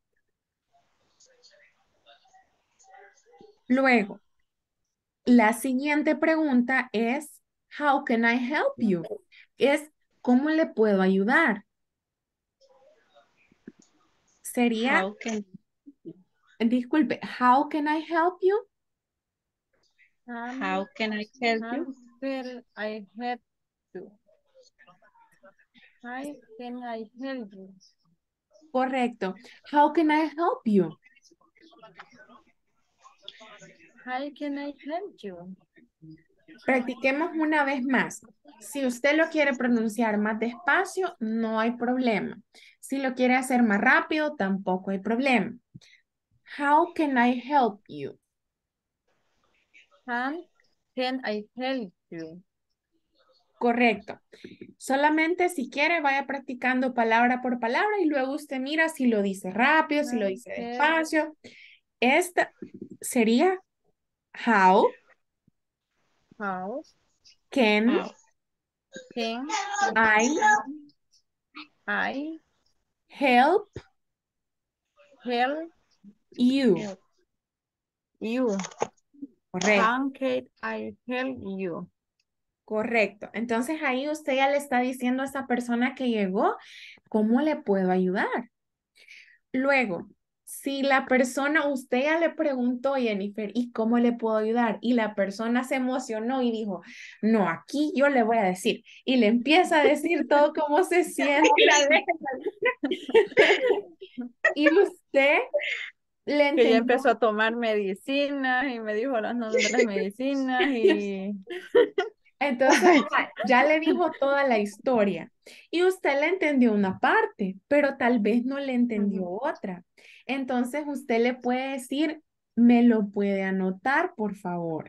S1: Luego, la siguiente pregunta es, How can I help you? Es, ¿cómo le puedo ayudar? Sería,
S2: How can,
S1: disculpe, How can I help you?
S3: Um,
S2: how can I help
S3: how
S2: you?
S3: can I help you? How can I help you?
S1: Correcto. How can I help you?
S3: How can I help you?
S1: Practiquemos una vez más. Si usted lo quiere pronunciar más despacio, no hay problema. Si lo quiere hacer más rápido, tampoco hay problema. How can I help you?
S3: How can I help you?
S1: Correcto. Solamente si quiere, vaya practicando palabra por palabra y luego usted mira si lo dice rápido, si lo
S3: How
S1: dice
S3: can,
S1: despacio. Esta sería how
S3: how
S1: can
S2: How,
S3: can
S1: I
S3: I
S1: help
S3: help
S1: You.
S3: help you.
S1: Correcto.
S3: How can I help you?
S1: Correcto. Entonces ahí usted ya le está diciendo a esa persona que llegó, ¿cómo le puedo ayudar? Luego, si la persona, usted ya le preguntó, Jennifer, ¿y cómo le puedo ayudar? Y la persona se emocionó y dijo, no, aquí yo le voy a decir. Y le empieza a decir todo cómo se siente. Y usted le
S3: Que ya
S1: entendió.
S3: empezó a tomar medicinas y me dijo los nombres de las medicinas y
S1: Entonces, ah, ya le dijo toda la historia y usted le entendió una parte, pero tal vez no le entendió
S3: Ujú.
S1: otra. Entonces, usted le puede decir, me lo puede anotar, por favor.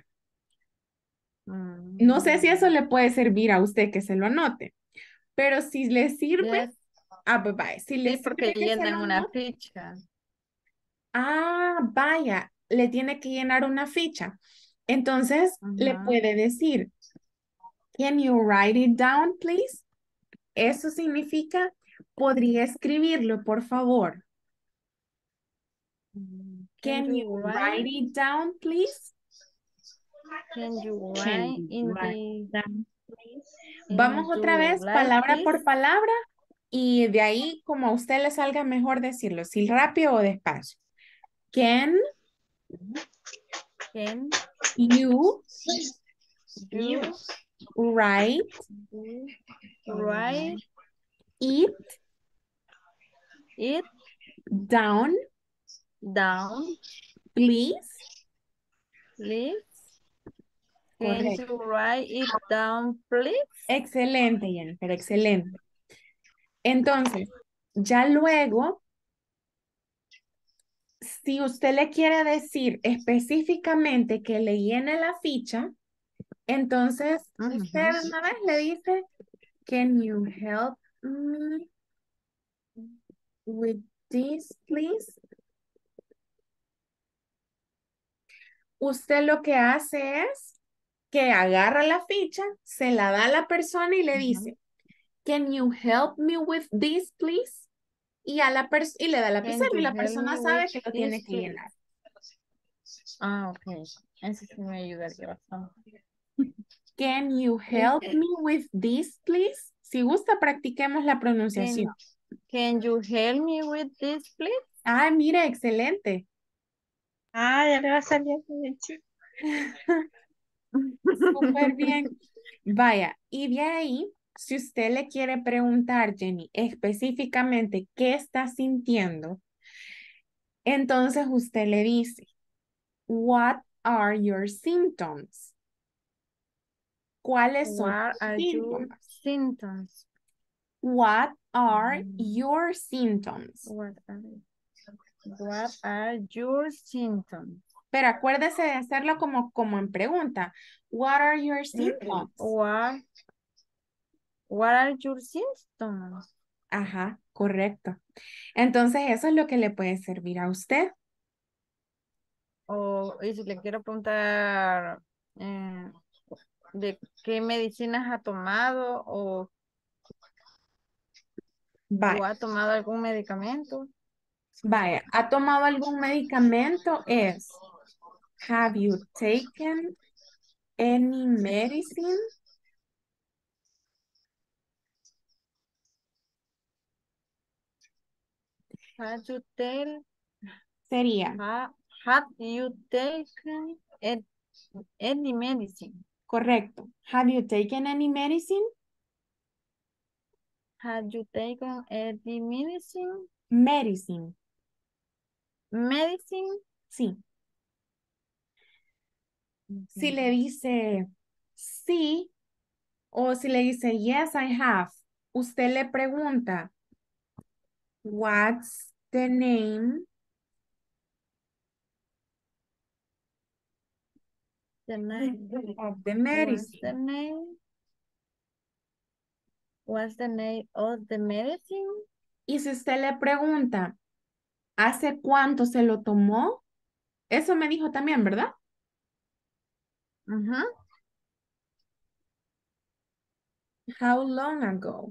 S1: No sé si eso
S3: Mm,
S1: le puede servir a usted que se lo anote, pero si le sirve,
S3: yes.
S1: ah, bye bye. Si le
S3: Sí, porque
S1: sirve que se lo
S3: llenan una
S1: anote,
S3: ficha.
S1: ah, vaya, le tiene que llenar una ficha. Entonces, le
S3: Ajá.
S1: puede decir, can you write it down, please? Eso significa, podría escribirlo, por favor.
S3: Mm, Can
S1: Can you
S3: you
S1: write
S3: write?
S1: it down, please?
S3: Can you
S2: Can
S3: write
S2: you
S3: in
S2: write
S3: the
S2: down, please?
S1: Vamos
S3: in
S1: otra
S3: the
S1: vez,
S3: light,
S1: palabra
S3: please?
S1: por palabra, y de ahí, como a usted le salga mejor decirlo, si rápido o despacio. Can
S3: Can
S1: you
S3: you
S2: You.
S1: write
S3: write
S1: it
S3: it
S1: down,
S3: down,
S1: please?
S3: please? Can
S1: Correcto.
S3: you write it down, please?
S1: Excelente, Jennifer, excelente. Entonces, ya luego, si usted le quiere decir específicamente que le llene la ficha, entonces usted
S3: Ujú.
S1: una vez le dice, can you help me with this, please? Usted lo que hace es que agarra la ficha, se la da a la persona y le
S3: Ujú.
S1: dice, can you help me with this, please? Y, a la pers- y le da la
S3: Can
S1: lapicero y
S3: you
S1: la
S3: help
S1: persona
S3: me with
S1: sabe que lo
S3: this,
S1: tiene que
S3: please?
S1: llenar.
S3: Ah, ok. Eso sí me ayudaría bastante.
S1: Can you help
S3: Este,
S1: me with this, please? Si gusta, practiquemos la pronunciación.
S3: Can, can you help me with this, please?
S1: Ay, mira, excelente.
S2: Ah, ya le va a salir.
S1: Súper bien. Vaya, y de ahí, si usted le quiere preguntar, Jenny, específicamente qué está sintiendo, entonces usted le dice, what are your symptoms? ¿Cuáles son
S3: What
S1: tus
S3: are your
S1: síntomas?
S3: symptoms?
S1: What are
S3: Mm,
S1: your symptoms?
S3: What are, what are your symptoms?
S1: Pero acuérdese de hacerlo como, como en pregunta. What are your symptoms?
S3: What, what are your symptoms?
S1: Ajá, correcto. Entonces, eso es lo que le puede servir a usted.
S3: O, y si le quiero preguntar eh, de qué medicinas ha tomado o, o
S1: Vaya,
S3: ha tomado algún medicamento.
S1: vaya. ¿Ha tomado algún medicamento? Es, have you taken any medicine?
S3: Have you tell,
S1: Sería,
S3: ha, have you taken it, any medicine?
S1: correcto. Have you taken any medicine?
S3: Have you taken any medicine?
S1: Medicine,
S3: Medicine?
S1: sí. Si
S3: Ujú.
S1: le dice sí o si le dice yes, I have, usted le pregunta, what's the name
S3: The name.
S1: of the
S3: What's the
S1: medicine?
S3: name? What's the name of the medicine?
S1: Y si usted le pregunta, ¿hace cuánto se lo tomó? Eso me dijo también, ¿verdad?
S3: Ujú.
S1: How long ago?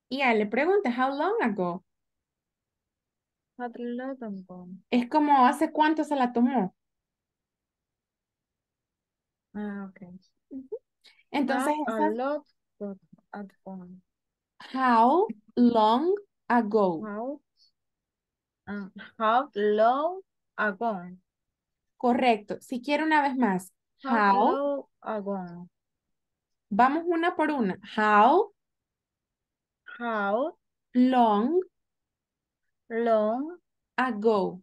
S1: Y a él le pregunta, how long ago?
S3: How long ago?
S1: Es como, ¿hace cuánto se la tomó?
S3: Ah, ok.
S1: Ujú. Entonces,
S3: How a
S1: esas,
S3: lot ago.
S1: how long ago?
S3: How, um, how long ago?
S1: Correcto. Si quiere una vez más,
S3: How
S1: how,
S3: long ago?
S1: vamos una por una. How
S3: How
S1: long
S3: long
S1: ago?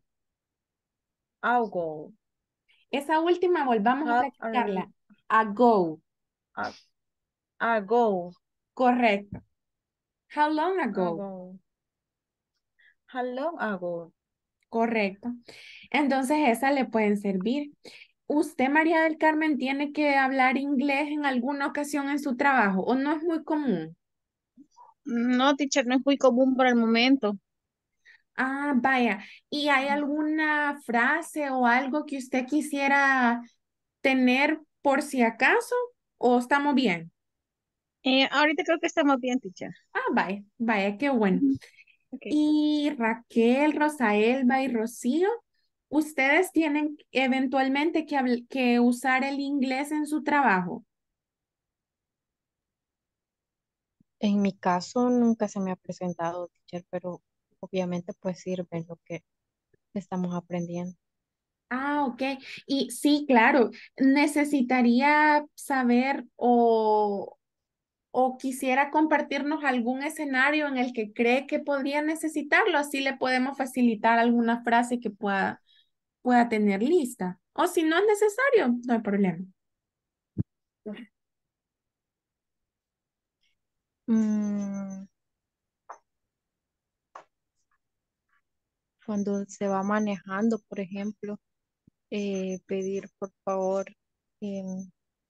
S3: ago?
S1: Esa última volvamos a
S3: How a-
S1: practicarla. Ago.
S3: a- ago?
S1: Correcto. How long ago?
S3: Ago. How long ago?
S1: Correcto. Entonces, esa le pueden servir. ¿Usted, María del Carmen, tiene que hablar inglés en alguna ocasión en su trabajo o no es muy común?
S2: No, teacher, no es muy común por el momento.
S1: Ah, vaya. ¿Y hay alguna frase o algo que usted quisiera tener por si acaso o estamos bien?
S2: Eh, ahorita creo que estamos bien, teacher.
S1: Ah, vaya, vaya, qué bueno.
S2: Ujú. Ok.
S1: Y Raquel, Rosaelba y Rocío, ¿ustedes tienen eventualmente que, habl- que usar el inglés en su trabajo?
S4: En mi caso nunca se me ha presentado, teacher, pero obviamente pues sirve en lo que estamos aprendiendo.
S1: Ah, ok. Y sí, claro, necesitaría saber o, o quisiera compartirnos algún escenario en el que cree que podría necesitarlo, así le podemos facilitar alguna frase que pueda, pueda tener lista. O si no es necesario, no hay problema.
S4: Mm, cuando se va manejando, por ejemplo, eh, pedir por favor em,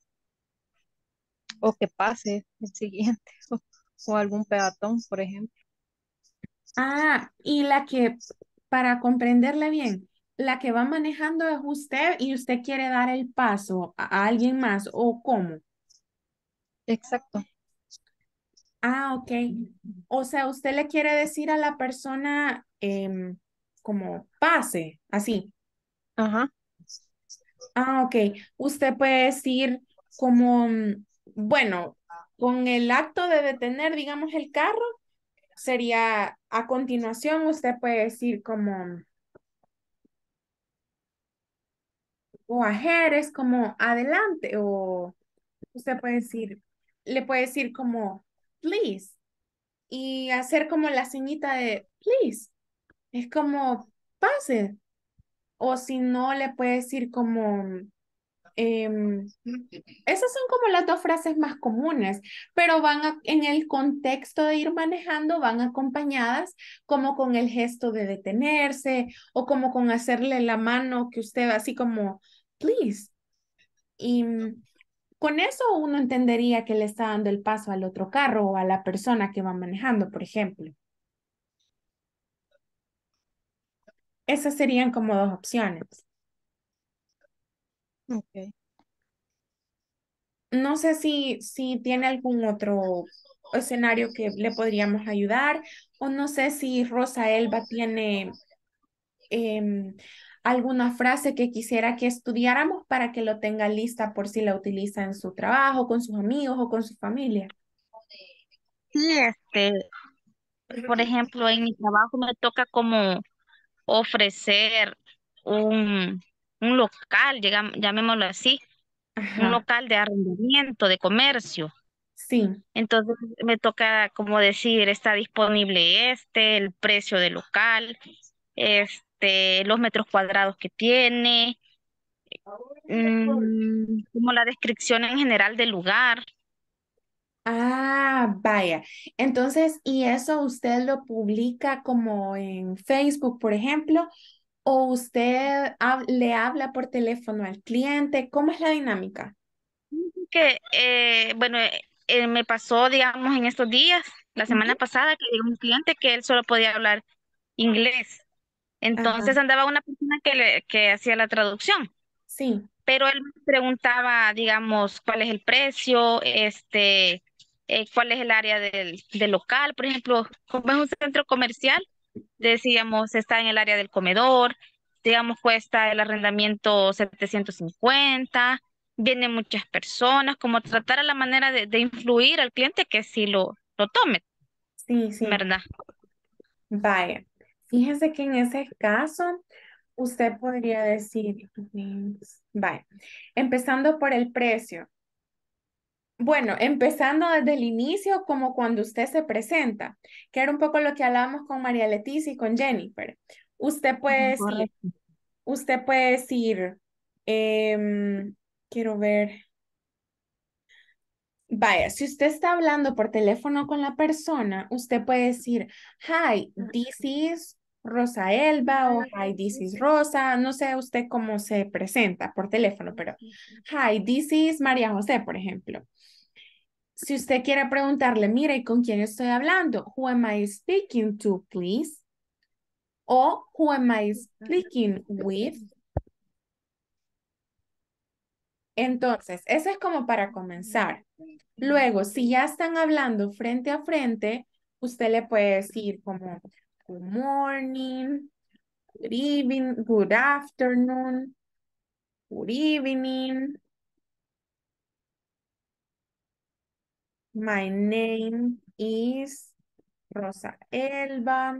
S4: o que pase el siguiente o, o algún peatón, por ejemplo.
S1: Ah, y la que, para comprenderle bien, la que va manejando es usted y usted quiere dar el paso a, a alguien más, ¿o cómo?
S4: Exacto.
S1: Ah, ok. O sea, usted le quiere decir a la persona em, como pase, así.
S4: Ajá.
S1: Ah, ok. Usted puede decir como, mm, bueno, con el acto de detener, digamos, el carro, sería a continuación, usted puede decir como, o ahead es como adelante, o usted puede decir, le puede decir como, please, y hacer como la ceñita de, please. Es como, pase. O si no, le puede decir como, em, esas son como las dos frases más comunes, pero van a- en el contexto de ir manejando, van acompañadas como con el gesto de detenerse o como con hacerle la mano que usted así como, please. Y mm, con eso uno entendería que le está dando el paso al otro carro o a la persona que va manejando, por ejemplo. Esas serían como dos opciones.
S4: Ok.
S1: No sé si, si tiene algún otro escenario que le podríamos ayudar o no sé si Rosa Elba tiene em, alguna frase que quisiera que estudiáramos para que lo tenga lista por si la utiliza en su trabajo, con sus amigos o con su familia.
S2: Sí, este, por ejemplo, en mi trabajo me toca como ofrecer un, un local, llegam- llamémoslo así, un
S1: Ajá,
S2: local de arrendamiento, de comercio.
S1: sí.
S2: Entonces me toca como decir, está disponible este, el precio del local, este, los metros cuadrados que tiene, mm, como la descripción en general del lugar.
S1: Ah, vaya. Entonces, ¿y eso usted lo publica como en Facebook, por ejemplo? ¿O usted hab- le habla por teléfono al cliente? ¿Cómo es la dinámica?
S2: Que, eh, bueno, eh, eh, me pasó, digamos, en estos días, la semana
S1: Ujú.
S2: pasada, que llegó un cliente que él solo podía hablar inglés.
S1: Ajá,
S2: Entonces andaba una persona que, le, que hacía la traducción,
S1: sí.
S2: pero él me preguntaba, digamos, cuál es el precio, este,
S5: eh, cuál es el área del, del local, por ejemplo, como es un centro comercial, decíamos, está en el área del comedor, digamos, cuesta el arrendamiento setecientos cincuenta, vienen muchas personas, como tratar a la manera de, de influir al cliente que sí lo, lo tome,
S1: Sí, sí.
S5: ¿verdad?
S1: Vaya. Fíjese que en ese caso, usted podría decir, mm, vaya, empezando por el precio. Bueno, empezando desde el inicio, como cuando usted se presenta, que era un poco lo que hablábamos con María Leticia y con Jennifer. Usted puede
S2: Ujú,
S1: decir,
S2: correcto.
S1: usted puede decir, em, quiero ver, vaya, si usted está hablando por teléfono con la persona, usted puede decir, hi, this is Rosa Elba o hi, this is Rosa, no sé usted cómo se presenta por teléfono, pero hi, this is María José, por ejemplo. Si usted quiere preguntarle, mira, ¿y con quién estoy hablando? Who am I speaking to, please? O who am I speaking with? Entonces, eso es como para comenzar. Luego, si ya están hablando frente a frente, usted le puede decir como good morning, good evening, good afternoon, good evening. My name is Rosa Elba.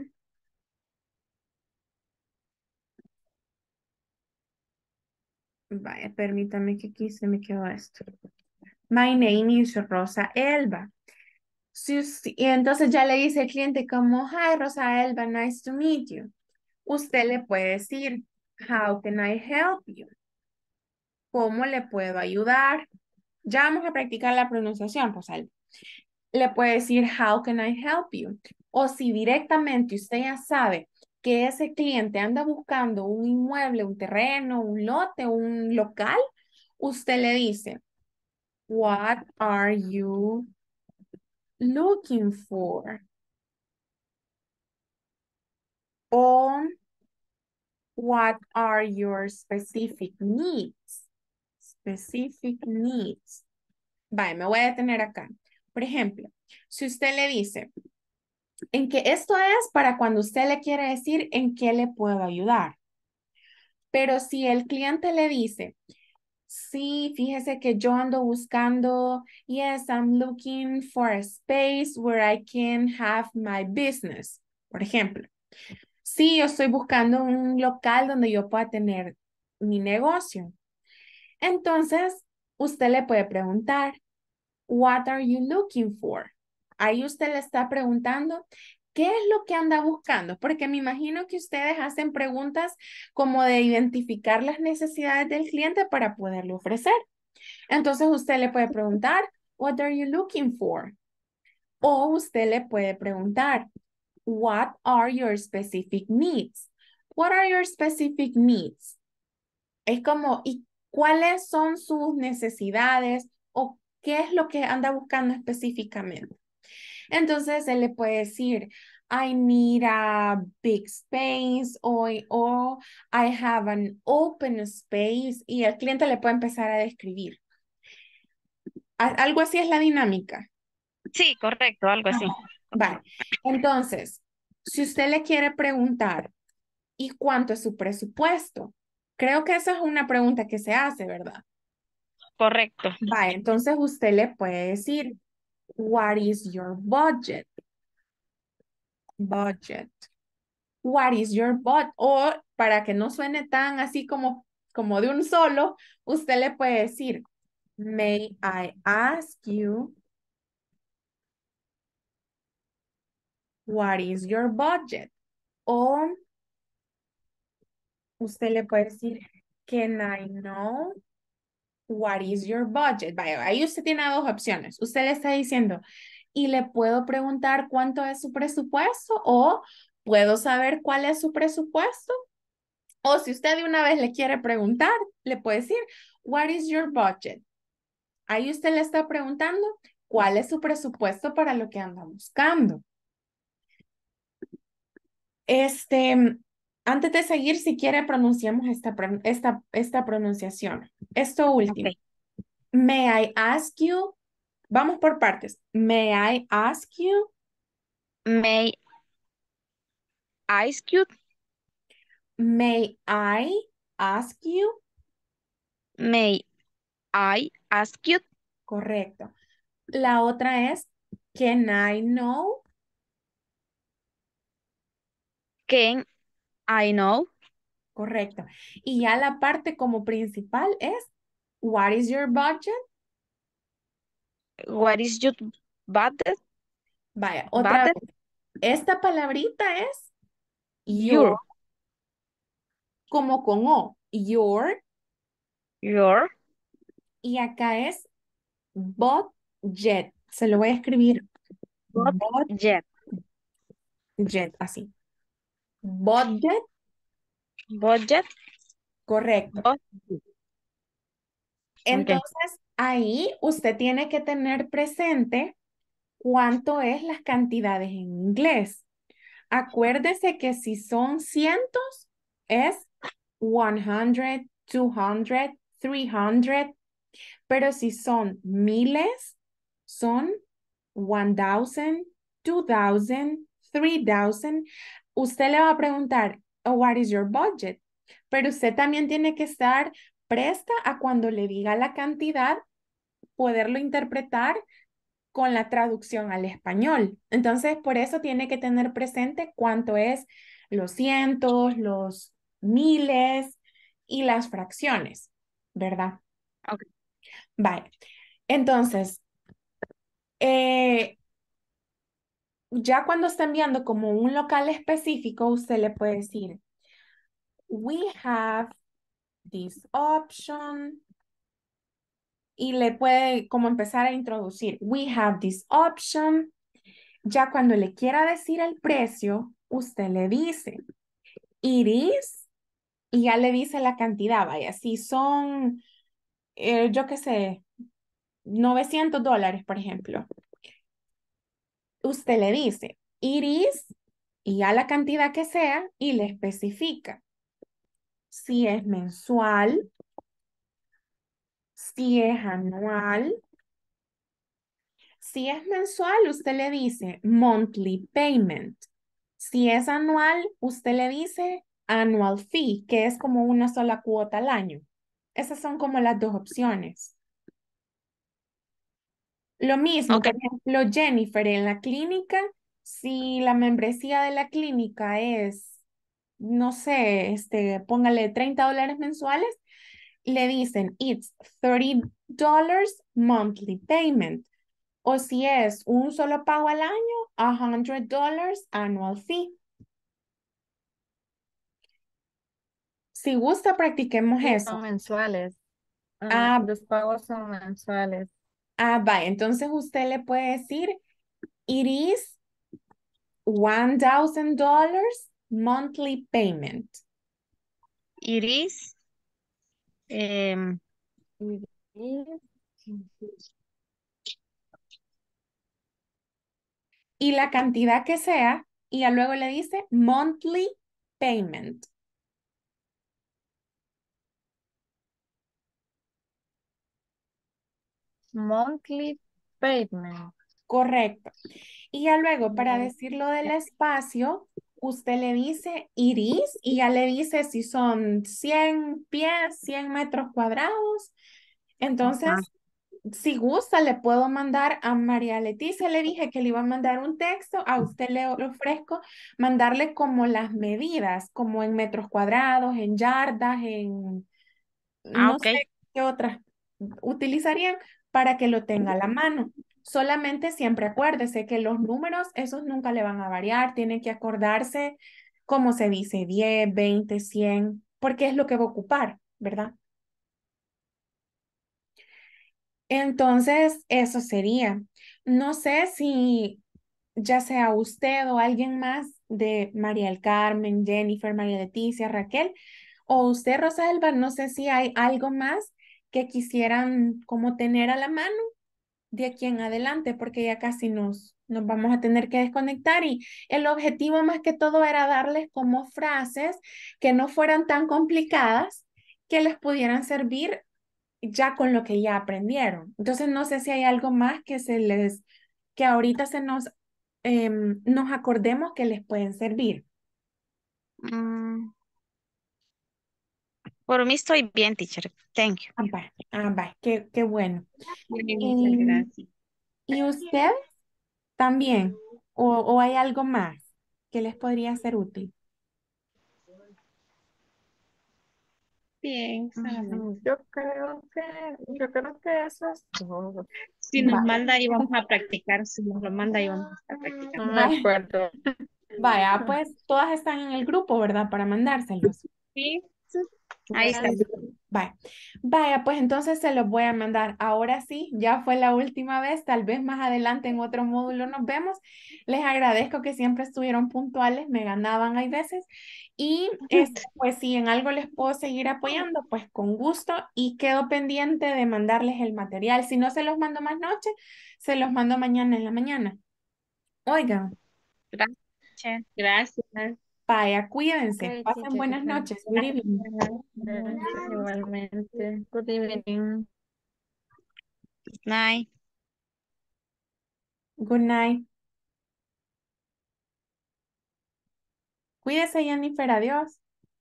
S1: Vaya, permítame que aquí se me quedó esto. My name is Rosa Elba. Si us- y entonces ya le dice el cliente como, hi Rosa Elba, nice to meet you. Usted le puede decir, how can I help you? ¿Cómo le puedo ayudar? Ya vamos a practicar la pronunciación, Rosa. Le puede decir, how can I help you? O si directamente usted ya sabe que ese cliente anda buscando un inmueble, un terreno, un lote, un local, usted le dice, what are you looking for? O what are your specific needs? Specific needs. Vale, me voy a detener acá. Por ejemplo, si usted le dice, en que esto es para cuando usted le quiere decir en qué le puedo ayudar. Pero si el cliente le dice, sí, fíjese que yo ando buscando, yes, I'm looking for a space where I can have my business. Por ejemplo, sí, yo estoy buscando un local donde yo pueda tener mi negocio. Entonces, usted le puede preguntar, what are you looking for? Ahí usted le está preguntando, ¿qué es lo que anda buscando? Porque me imagino que ustedes hacen preguntas como de identificar las necesidades del cliente para poderle ofrecer. Entonces usted le puede preguntar, what are you looking for? O usted le puede preguntar, what are your specific needs? What are your specific needs? Es como, ¿y cuáles son sus necesidades o qué es lo que anda buscando específicamente? Entonces él le puede decir, I need a big space o, o I have an open space y el cliente le puede empezar a describir. A- Algo así es la dinámica.
S5: Sí, correcto, algo así.
S1: Vale. Entonces, si usted le quiere preguntar, ¿y cuánto es su presupuesto? Creo que esa es una pregunta que se hace, ¿verdad?
S5: Correcto.
S1: Vale, entonces usted le puede decir, what is your budget? Budget. What is your budget? O para que no suene tan así como, como de un solo, usted le puede decir, may I ask you, what is your budget? O usted le puede decir, can I know what is your budget? Vaya, ahí usted tiene dos opciones. Usted le está diciendo, y le puedo preguntar cuánto es su presupuesto o puedo saber cuál es su presupuesto. O si usted de una vez le quiere preguntar, le puede decir, what is your budget? Ahí usted le está preguntando cuál es su presupuesto para lo que anda buscando. Este, antes de seguir, si quiere, pronunciamos esta, pron- esta, esta pronunciación. Esto último.
S5: Ok.
S1: May I ask you vamos por partes. May I ask you?
S5: May I ask you?
S1: May I ask you?
S5: May I ask you?
S1: Correcto. La otra es, can I know?
S5: Can I know?
S1: Correcto. Y ya la parte como principal es, what is your budget?
S5: What is your budget?
S1: Vaya, otra
S5: Budget?
S1: vez. Esta palabrita es your,
S5: Your.
S1: como con O. Your.
S5: Your.
S1: Y acá es budget. Se lo voy a escribir.
S5: Budget.
S1: Budget, así. Budget,
S5: Budget.
S1: correcto.
S5: Budget. Okay.
S1: Entonces, ahí usted tiene que tener presente cuánto es las cantidades en inglés. Acuérdese que si son cientos, es one hundred, two hundred, three hundred, pero si son miles, son one thousand, two thousand, three thousand. Usted le va a preguntar, oh, what is your budget? Pero usted también tiene que estar presta a cuando le diga la cantidad, poderlo interpretar con la traducción al español. Entonces, por eso tiene que tener presente cuánto es los cientos, los miles y las fracciones, ¿verdad?
S5: Okay.
S1: Vale. Entonces, eh, ya cuando está enviando como un local específico, usted le puede decir, we have this option. Y le puede como empezar a introducir, we have this option. Ya cuando le quiera decir el precio, usted le dice, it is, y ya le dice la cantidad, vaya, si son, eh, yo qué sé, novecientos dólares, por ejemplo. Usted le dice, it is, y ya la cantidad que sea, y le especifica si es mensual, si es anual. Si es mensual, usted le dice monthly payment. Si es anual, usted le dice annual fee, que es como una sola cuota al año. Esas son como las dos opciones. Lo mismo,
S5: Okay.
S1: por ejemplo, Jennifer, en la clínica, si la membresía de la clínica es, no sé, este, póngale treinta dólares mensuales, le dicen it's thirty dollars monthly payment. O si es un solo pago al año, one hundred dollars annual fee. Si gusta, practiquemos
S3: Sí,
S1: eso.
S3: son mensuales. Ah,
S1: Ah,
S3: los pagos son mensuales.
S1: ah, vaya. Entonces usted le puede decir, it is one thousand dollars monthly payment.
S5: It is. Um,
S1: Y la cantidad que sea, y ya luego le dice monthly payment.
S3: Monthly payment.
S1: Correcto. Y ya luego, para
S3: Mon-
S1: decir lo del espacio, usted le dice iris y ya le dice si son cien pies, cien metros cuadrados.
S5: ajá.
S1: Entonces, si gusta, le puedo mandar a María Leticia, le dije que le iba a mandar un texto, a usted le ofrezco mandarle como las medidas, como en metros cuadrados, en yardas, en
S5: Ah,
S1: no sé
S5: okay.
S1: qué otras utilizarían para que lo tenga a la mano. Solamente siempre acuérdese que los números, esos nunca le van a variar, tiene que acordarse cómo se dice diez, veinte, cien, porque es lo que va a ocupar, ¿verdad? Entonces, eso sería. No sé si ya sea usted o alguien más de María del Carmen, Jennifer, María Leticia, Raquel, o usted, Rosalba, no sé si hay algo más que quisieran como tener a la mano de aquí en adelante, porque ya casi nos, nos vamos a tener que desconectar y el objetivo más que todo era darles como frases que no fueran tan complicadas, que les pudieran servir ya con lo que ya aprendieron. Entonces, no sé si hay algo más que se les, que ahorita se nos, em, nos acordemos que les pueden servir.
S5: Mm, por mí estoy bien, teacher. Thank you.
S1: Ah, va, ah, va, qué, qué bueno.
S2: Bien, muchas
S1: Em,
S2: gracias.
S1: ¿y usted también? ¿O, o hay algo más que les podría ser útil?
S2: Bien, solamente.
S3: Mm, Yo creo que, yo creo que eso es todo.
S2: Si nos
S1: Va,
S2: manda, íbamos a practicar. Si nos lo manda, íbamos a estar
S3: No
S2: practicando.
S3: me
S1: va,
S3: acuerdo.
S1: vaya, pues todas están en el grupo, ¿verdad? Para mandárselos.
S2: Sí, sí, ahí está.
S3: Yes.
S1: Vaya, vaya, pues entonces se los voy a mandar. Ahora sí, ya fue la última vez, tal vez más adelante en otro módulo nos vemos. Les agradezco que siempre estuvieron puntuales, me ganaban hay veces. Y este, pues si en algo les puedo seguir apoyando, pues con gusto y quedo pendiente de mandarles el material. Si no se los mando más noche, se los mando mañana en la mañana. Oigan,
S5: Gracias, teacher.
S2: Gracias.
S1: vaya,
S3: Ok,
S1: cuídense, pasen
S3: teacher.
S1: buenas noches. Good evening.
S3: Gracias, igualmente. Good evening.
S5: Night.
S1: Good night. Cuídese, Jennifer, adiós.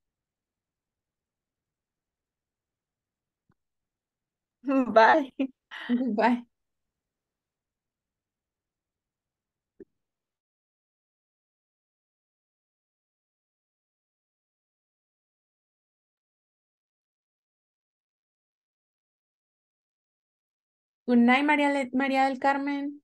S3: Bye.
S1: Goodbye. Good night, María, Le- María del Carmen.